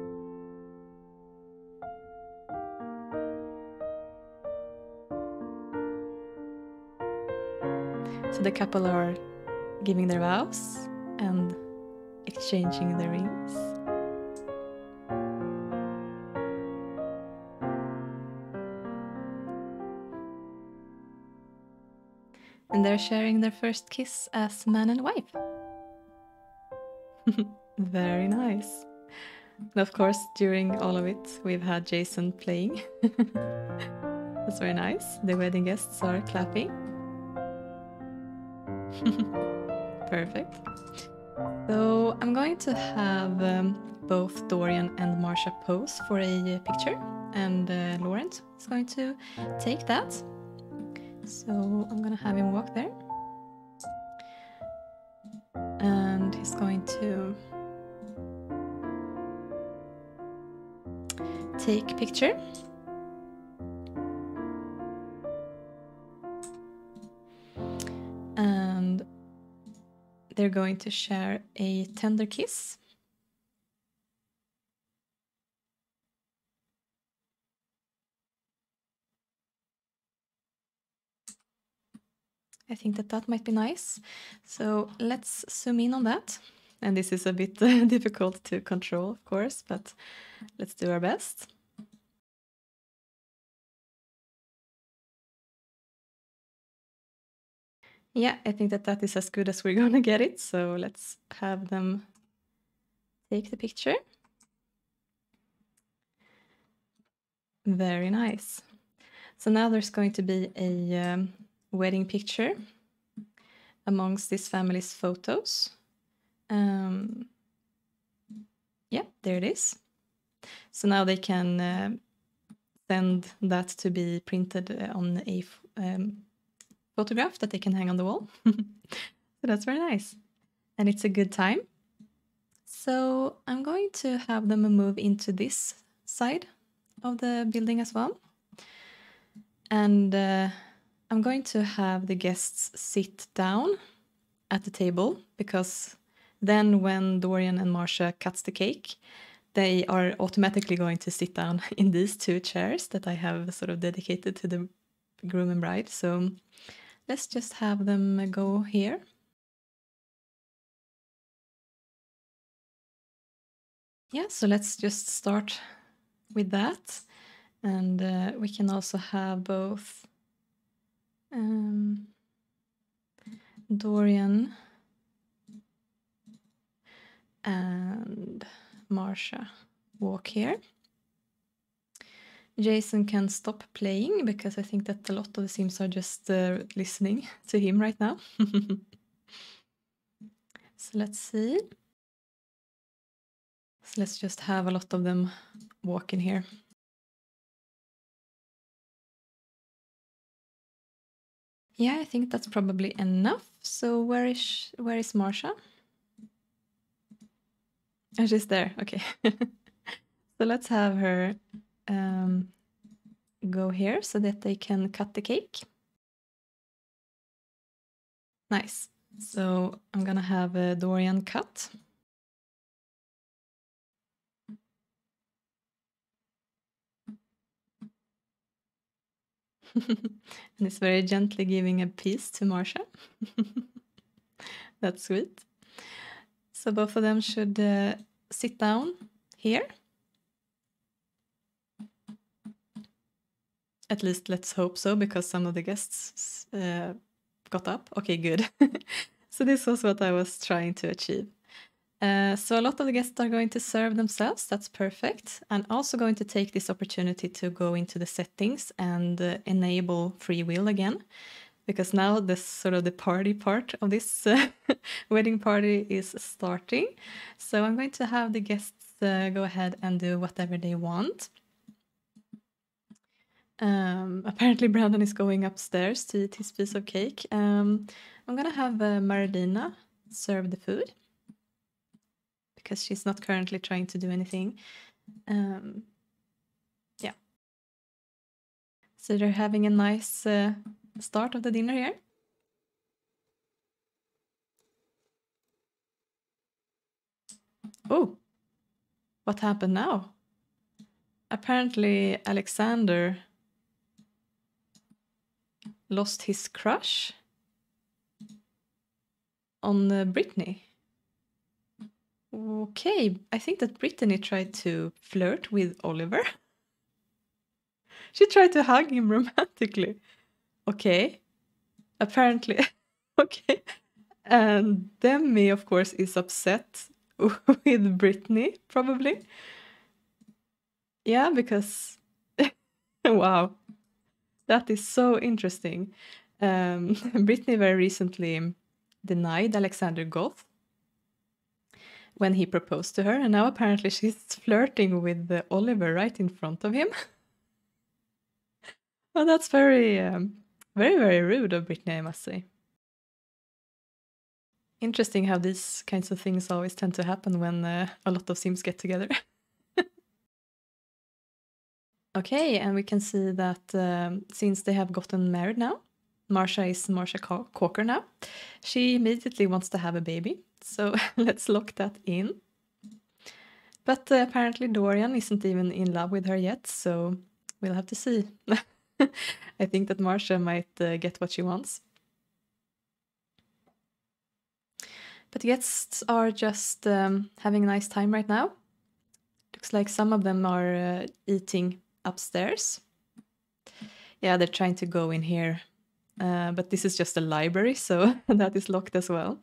So the couple are giving their vows and exchanging the rings. And they're sharing their first kiss as man and wife. Very nice. And of course, during all of it, we've had Jason playing. That's very nice. The wedding guests are clapping. Perfect. So I'm going to have um, both Dorian and Marsha pose for a picture, and uh, Laurent is going to take that. So I'm going to have him walk there. And he's going to take a picture. And they're going to share a tender kiss. I think that that might be nice. So let's zoom in on that. and this is a bit uh, difficult to control, of course, but let's do our best. Yeah, I think that that is as good as we're going to get it, so let's have them take the picture. Very nice. So now there's going to be a um, wedding picture amongst this family's photos. Um, yeah, there it is. So now they can uh, send that to be printed on a um, photograph that they can hang on the wall. So that's very nice. And it's a good time. So I'm going to have them move into this side of the building as well. And uh, I'm going to have the guests sit down at the table, because then when Dorian and Marsha cuts the cake, they are automatically going to sit down in these two chairs that I have sort of dedicated to the groom and bride. So let's just have them go here. Yeah, so let's just start with that. And uh, we can also have both um, Dorian and Marsha walk here. Jason can stop playing, because I think that a lot of the Sims are just uh, listening to him right now. So let's see. So let's just have a lot of them walk in here. Yeah, I think that's probably enough. So where is where is Marsha? Oh, she's there. Okay. So let's have her um, go here so that they can cut the cake. Nice. So I'm gonna have a Dorian cut. And it's very gently giving a piece to Marsha. That's sweet. So both of them should uh, sit down here. At least let's hope so, because some of the guests uh, got up. Okay, good. So this was what I was trying to achieve. Uh, so a lot of the guests are going to serve themselves. That's perfect. And also going to take this opportunity to go into the settings and uh, enable free will again, because now this sort of the party part of this uh, wedding party is starting. So I'm going to have the guests uh, go ahead and do whatever they want. Um, apparently Brandon is going upstairs to eat his piece of cake. Um, I'm gonna have uh, Marilina serve the food, because she's not currently trying to do anything. Um, yeah. So they're having a nice uh, start of the dinner here. Oh, what happened now? Apparently Alexander lost his crush on uh, Brittany. Okay, I think that Brittany tried to flirt with Oliver. She tried to hug him romantically. Okay, apparently. Okay. And Demi, of course, is upset with Brittany, probably. Yeah, because... wow. That is so interesting. Um, Brittany very recently denied Alexander Goth when he proposed to her, and now apparently she's flirting with uh, Oliver right in front of him. Well, that's very, um, very, very rude of Brittany, I must say. Interesting how these kinds of things always tend to happen when uh, a lot of Sims get together. Okay, and we can see that um, since they have gotten married now, Marsha is Marsha Kauker now, she immediately wants to have a baby. So let's lock that in. But uh, apparently Dorian isn't even in love with her yet, so we'll have to see. I think that Marsha might uh, get what she wants. But guests are just um, having a nice time right now. Looks like some of them are uh, eating upstairs. Yeah, they're trying to go in here. Uh, but this is just a library, so that is locked as well.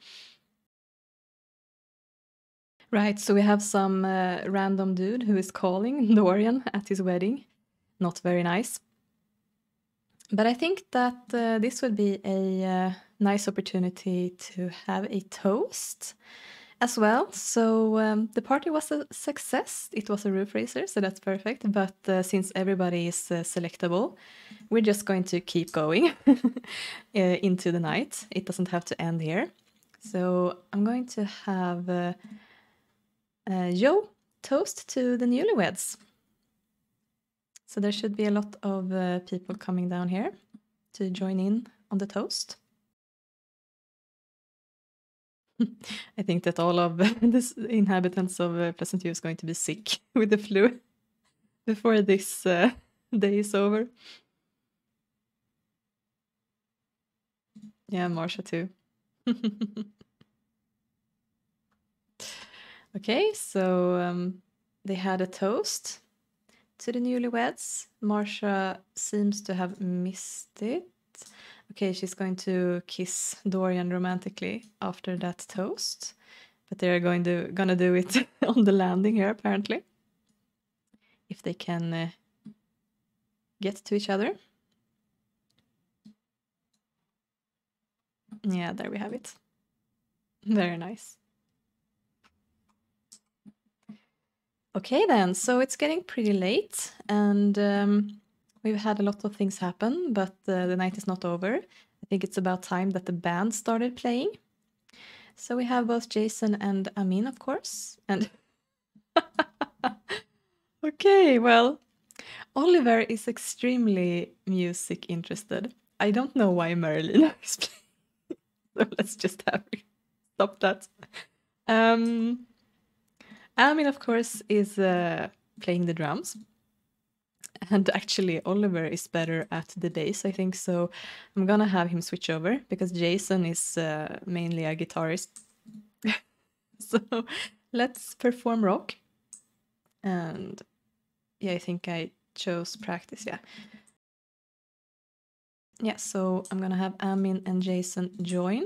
Right, so we have some uh, random dude who is calling Dorian at his wedding. Not very nice. But I think that uh, this would be a uh, nice opportunity to have a toast as well. So um, the party was a success. It was a roof raiser, so that's perfect. But uh, since everybody is uh, selectable, we're just going to keep going uh, into the night. It doesn't have to end here. So I'm going to have uh, uh, Joe toast to the newlyweds. So there should be a lot of uh, people coming down here to join in on the toast. I think that all of the inhabitants of uh, Pleasantview is going to be sick with the flu before this uh, day is over. Yeah, Marsha too. Okay, so um, they had a toast to the newlyweds. Marsha seems to have missed it. Okay, she's going to kiss Dorian romantically after that toast. But they're going to gonna do it on the landing here, apparently. If they can uh, get to each other. Yeah, there we have it. Very nice. Okay then, so it's getting pretty late and um, we've had a lot of things happen, but uh, the night is not over. I think it's about time that the band started playing. So we have both Jason and Amin, of course. And okay, well, Oliver is extremely music interested. I don't know why Marilyn is playing. So let's just have stop that. Um, Amin, of course, is uh, playing the drums. And actually, Oliver is better at the bass, I think. So I'm gonna have him switch over because Jason is uh, mainly a guitarist. So let's perform rock. And yeah, I think I chose practice, yeah. Yeah, so I'm gonna have Amin and Jason join.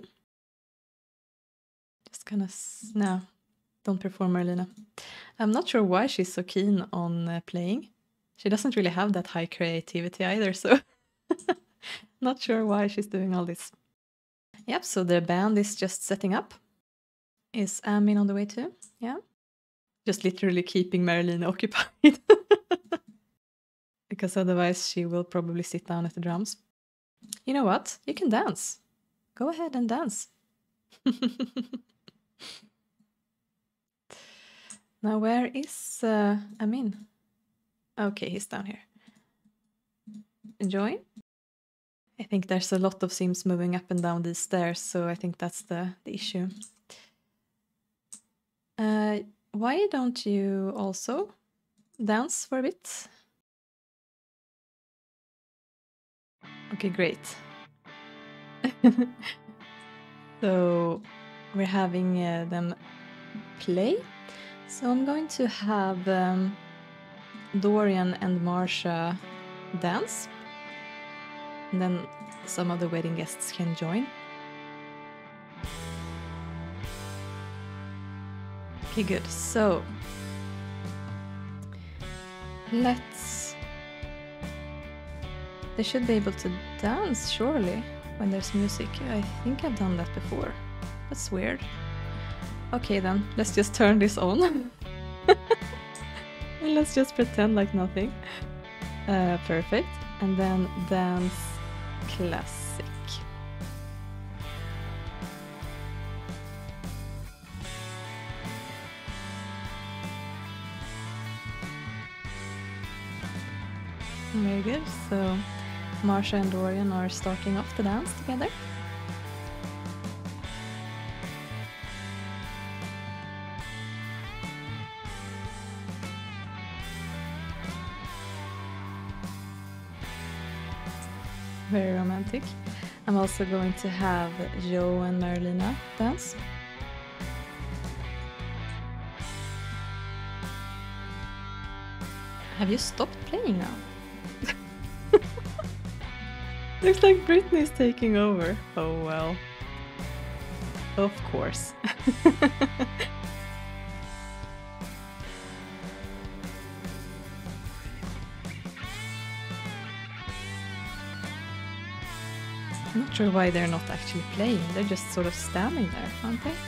Just gonna, no, don't perform, Marlena. I'm not sure why she's so keen on uh, playing. She doesn't really have that high creativity either, so not sure why she's doing all this. Yep, so the band is just setting up. Is Amin on the way too? Yeah. Just literally keeping Marilyn occupied. Because otherwise she will probably sit down at the drums. You know what? You can dance. Go ahead and dance. Now where is uh, Amin? Okay, he's down here. Join. I think there's a lot of Sims moving up and down these stairs, so I think that's the, the issue. Uh, why don't you also dance for a bit? Okay, great. So we're having uh, them play. So I'm going to have um, Dorian and Marsha dance. And then some of the wedding guests can join. Okay, good. So let's... They should be able to dance, surely, when there's music. I think I've done that before. That's weird. Okay then, let's just turn this on. And let's just pretend like nothing. Uh, perfect. And then dance classic. Very good. So Marsha and Dorian are starting off the dance together. Very romantic. I'm also going to have Joe and Marilena dance. Have you stopped playing now? Looks like Britney's taking over. Oh well. Of course. I'm not sure why they're not actually playing. They're just sort of standing there, aren't they?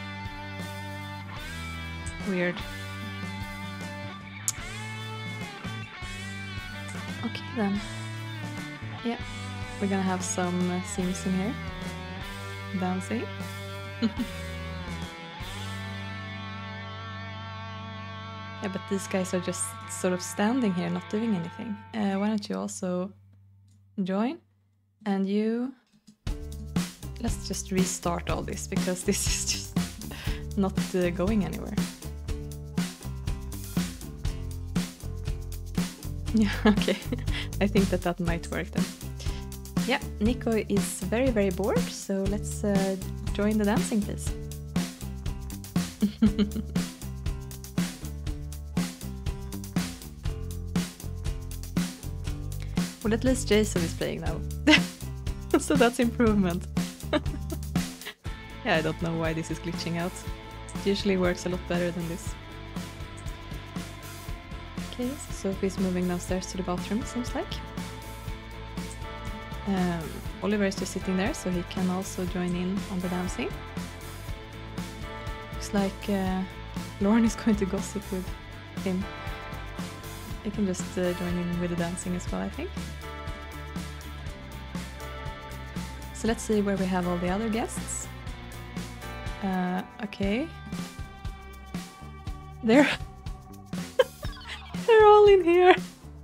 Weird. Okay then. Yeah, we're gonna have some uh, Sims in here. Dancing. Yeah, but these guys are just sort of standing here, not doing anything. Uh, why don't you also join? And you... Let's just restart all this, because this is just not uh, going anywhere. Yeah, okay. I think that that might work then. Yeah, Nico is very, very bored, so let's uh, join the dancing, please. Well, at least Jason is playing now. So that's improvement. Yeah, I don't know why this is glitching out. It usually works a lot better than this. Okay, so Sophie's moving downstairs to the bathroom, it seems like. Um, Oliver is just sitting there, so he can also join in on the dancing. Looks like uh, Lauren is going to gossip with him. He can just uh, join in with the dancing as well, I think. So let's see where we have all the other guests. Uh, okay. They're... They're all in here!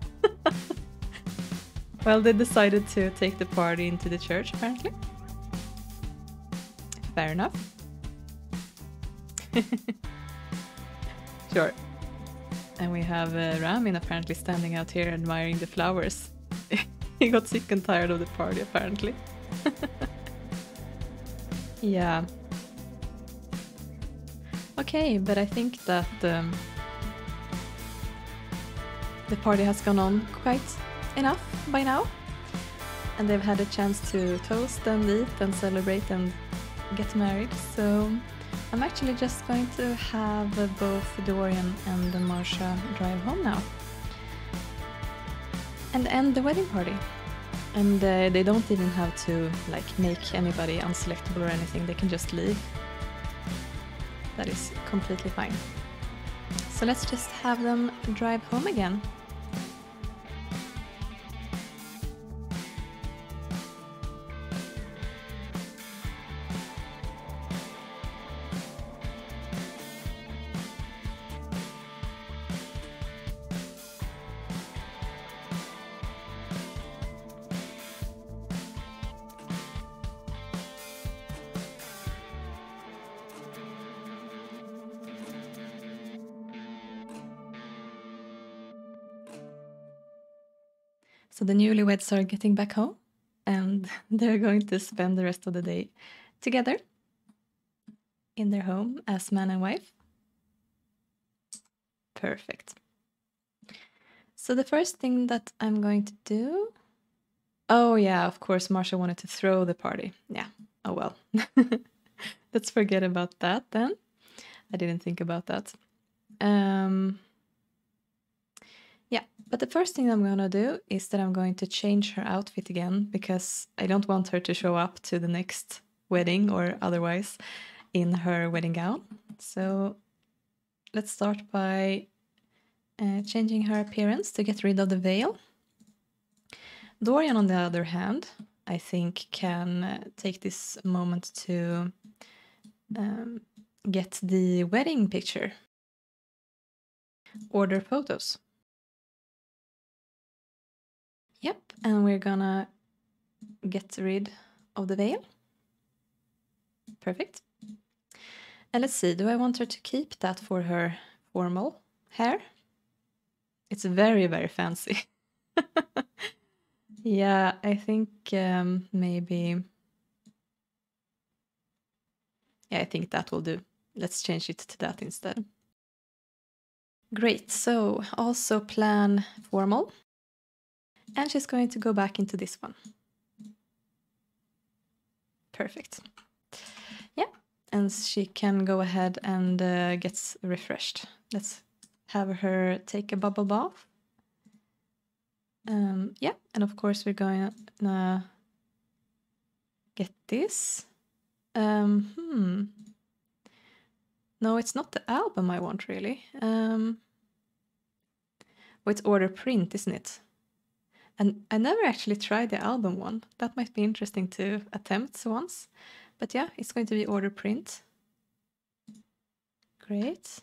Well, they decided to take the party into the church, apparently. Fair enough. Sure. And we have uh, Ramin apparently standing out here admiring the flowers. He got sick and tired of the party, apparently. Yeah. Okay, but I think that um, the party has gone on quite enough by now, and they've had a chance to toast and eat and celebrate and get married, so I'm actually just going to have uh, both Dorian and Marsha drive home now and end the wedding party. And uh, they don't even have to like make anybody unselectable or anything, they can just leave. That is completely fine. So let's just have them drive home again. So the newlyweds are getting back home, and they're going to spend the rest of the day together in their home as man and wife. Perfect. So the first thing that I'm going to do... Oh yeah, of course, Marsha wanted to throw the party. Yeah, oh well. Let's forget about that then. I didn't think about that. Um... Yeah, but the first thing I'm gonna do is that I'm going to change her outfit again, because I don't want her to show up to the next wedding or otherwise in her wedding gown. So let's start by uh, changing her appearance to get rid of the veil. Dorian, on the other hand, I think can uh, take this moment to um, get the wedding picture. Order photos. Yep, and we're gonna get rid of the veil. Perfect. And let's see, do I want her to keep that for her formal hair? It's very, very fancy. Yeah, I think um, maybe... Yeah, I think that will do. Let's change it to that instead. Great, so also plan formal. And she's going to go back into this one. Perfect. Yeah, and she can go ahead and uh, get refreshed. Let's have her take a bubble bath. Um, yeah, and of course we're going to get this. Um, hmm. No, it's not the album I want, really. Um, oh, it's order print, isn't it? And I never actually tried the album one. That might be interesting to attempt once. But yeah, it's going to be order print. Great.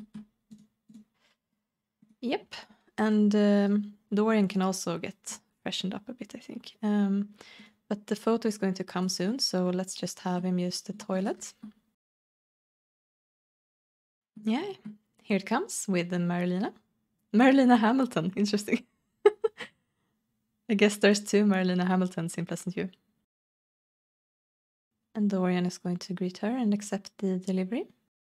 Yep. And um, Dorian can also get freshened up a bit, I think. Um, but the photo is going to come soon, so let's just have him use the toilet. Yeah, here it comes with the Marilina. Marilina Hamilton, interesting. I guess there's two Marilina Hamiltons in Pleasantview. And Dorian is going to greet her and accept the delivery.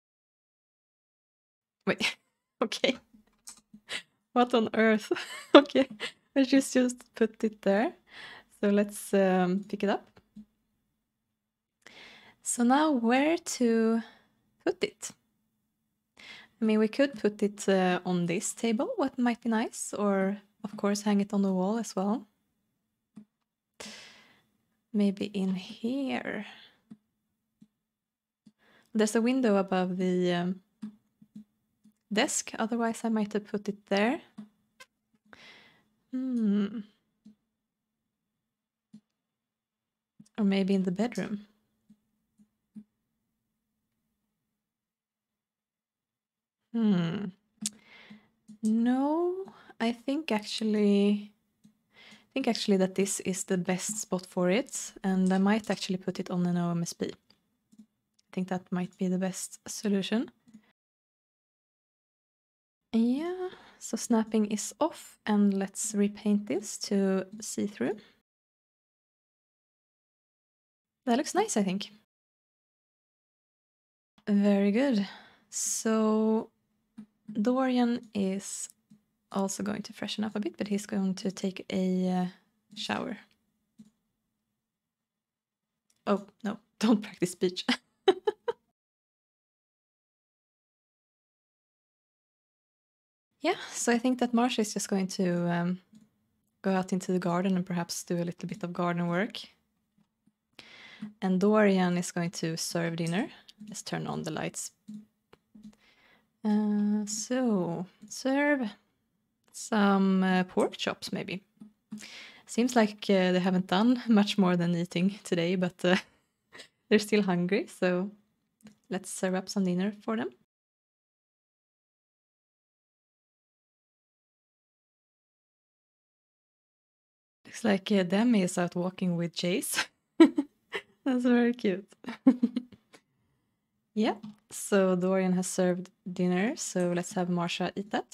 Wait, okay. What on earth? Okay, I just just put it there. So let's um, pick it up. So now where to put it? I mean, we could put it uh, on this table, what might be nice, or of course hang it on the wall as well. Maybe in here. There's a window above the um, desk, otherwise I might have put it there. Hmm. Or maybe in the bedroom. Hmm. No, I think actually I think actually that this is the best spot for it, and I might actually put it on an O M S B. I think that might be the best solution. Yeah, so snapping is off, and let's repaint this to see-through. That looks nice, I think. Very good. So Dorian is also going to freshen up a bit, but he's going to take a uh, shower. Oh, no, don't practice speech. Yeah, so I think that Marsha is just going to um, go out into the garden and perhaps do a little bit of garden work. And Dorian is going to serve dinner. Let's turn on the lights. Uh, so, serve some uh, pork chops, maybe. Seems like uh, they haven't done much more than eating today, but uh, they're still hungry, so let's serve up some dinner for them. Looks like uh, Demi is out walking with Jace. That's very cute. Yeah, so Dorian has served dinner, so let's have Marsha eat that.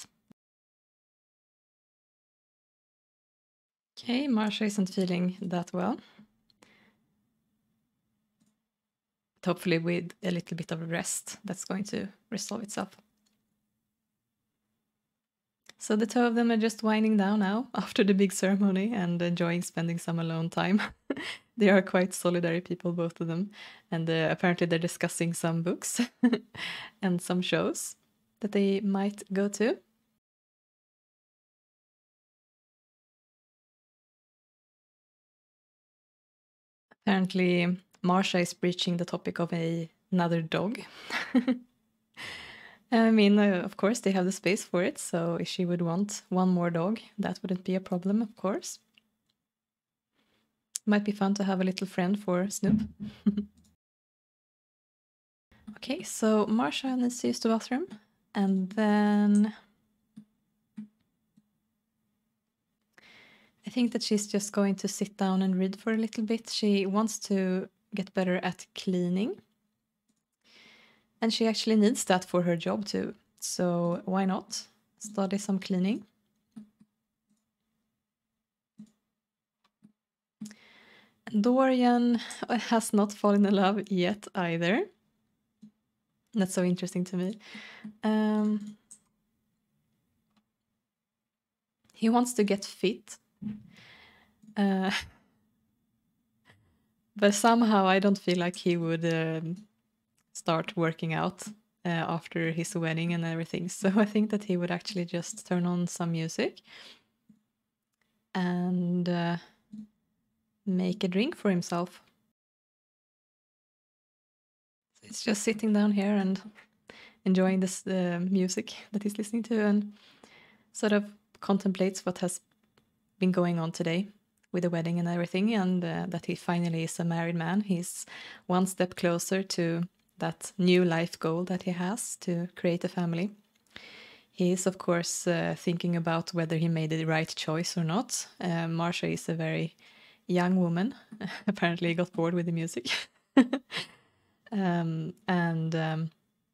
Okay, Marsha isn't feeling that well. But hopefully with a little bit of rest, that's going to resolve itself. So the two of them are just winding down now after the big ceremony and enjoying spending some alone time. They are quite solitary people, both of them. And uh, apparently they're discussing some books and some shows that they might go to. Apparently Marsha is breaching the topic of a, another dog. I mean, uh, of course, they have the space for it, so if she would want one more dog, that wouldn't be a problem, of course. Might be fun to have a little friend for Snoop. Okay, so Marsha needs to use the bathroom, and then I think that she's just going to sit down and read for a little bit. She wants to get better at cleaning, and she actually needs that for her job too. So why not study some cleaning? Dorian has not fallen in love yet either. That's so interesting to me. Um, He wants to get fit. Uh, but somehow I don't feel like he would um, start working out uh, after his wedding and everything. So I think that he would actually just turn on some music and uh, make a drink for himself. He's just sitting down here and enjoying this uh, music that he's listening to and sort of contemplates what has been going on today with the wedding and everything, and uh, that he finally is a married man. He's one step closer to that new life goal that he has to create a family. He is, of course, uh, thinking about whether he made the right choice or not. Uh, Marsha is a very young woman. Apparently got bored with the music. um, and um,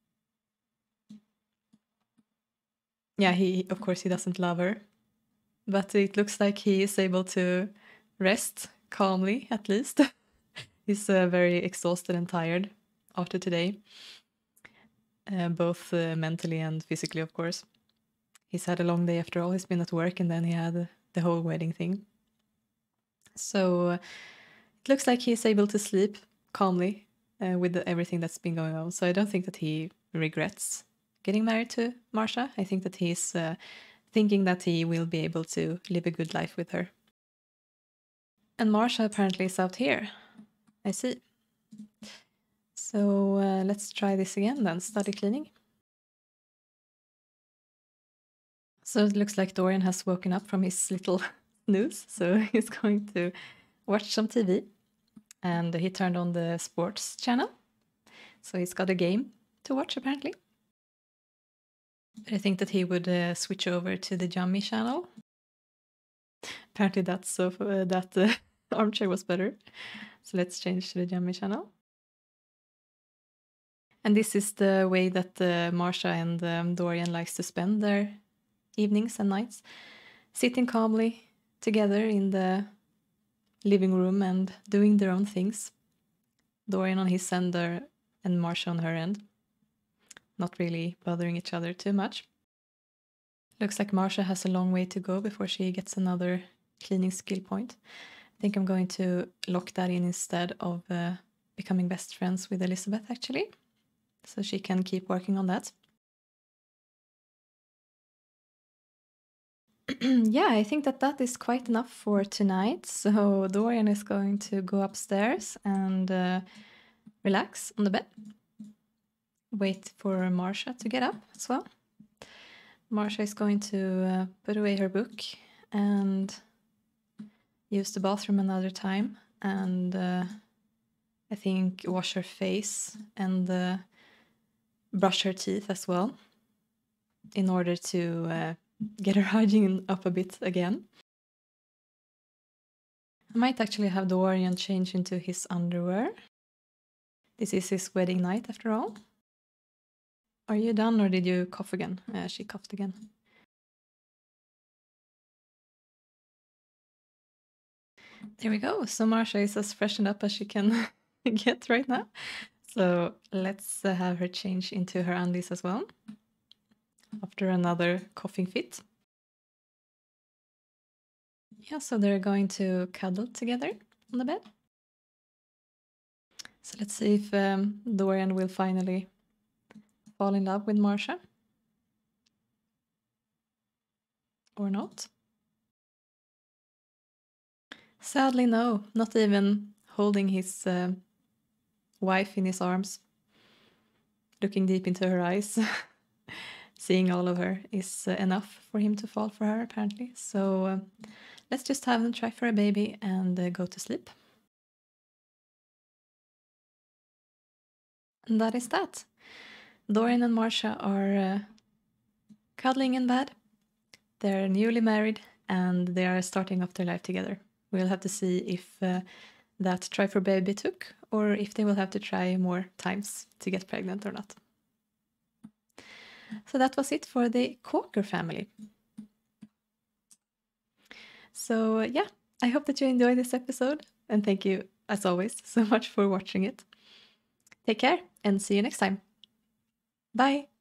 yeah, he, of course, he doesn't love her. But it looks like he is able to rest calmly, at least. He's uh, very exhausted and tired after today, uh, both uh, mentally and physically, of course. He's had a long day after all. He's been at work, and then he had the whole wedding thing. So uh, it looks like he's able to sleep calmly uh, with the, everything that's been going on. So I don't think that he regrets getting married to Marsha. I think that he's uh, thinking that he will be able to live a good life with her. And Marsha apparently is out here. I see. So uh, let's try this again then, study cleaning. So it looks like Dorian has woken up from his little snooze, so he's going to watch some T V. And he turned on the sports channel, so he's got a game to watch apparently. But I think that he would uh, switch over to the Yummy channel. Apparently that's so uh, that uh, armchair was better. So let's change to the Yummy channel. And this is the way that uh, Marsha and um, Dorian likes to spend their evenings and nights, sitting calmly together in the living room and doing their own things. Dorian on his end and Marsha on her end, not really bothering each other too much. Looks like Marsha has a long way to go before she gets another cleaning skill point. I think I'm going to lock that in instead of uh, becoming best friends with Elizabeth, actually, so she can keep working on that. Yeah, I think that that is quite enough for tonight. So Dorian is going to go upstairs and uh, relax on the bed. Wait for Marsha to get up as well. Marsha is going to uh, put away her book and use the bathroom another time, and uh, I think wash her face and uh, brush her teeth as well in order to uh, get her hygiene up a bit again. I might actually have Dorian change into his underwear. This is his wedding night after all. Are you done or did you cough again? Uh, she coughed again. There we go. So Marsha is as freshened up as she can get right now. So let's uh, have her change into her undies as well after another coughing fit. Yeah, so they're going to cuddle together on the bed. So let's see if um, Dorian will finally fall in love with Marsha or not. Sadly, no, not even holding his uh, wife in his arms, looking deep into her eyes, seeing all of her is uh, enough for him to fall for her, apparently. So uh, let's just have them try for a baby and uh, go to sleep. And that is that. Dorian and Marsha are uh, cuddling in bed. They're newly married and they are starting off their life together. We'll have to see if uh, that try for baby took, or if they will have to try more times to get pregnant or not. So that was it for the Kauker family. So yeah, I hope that you enjoyed this episode, and thank you, as always, so much for watching it. Take care and see you next time. Bye!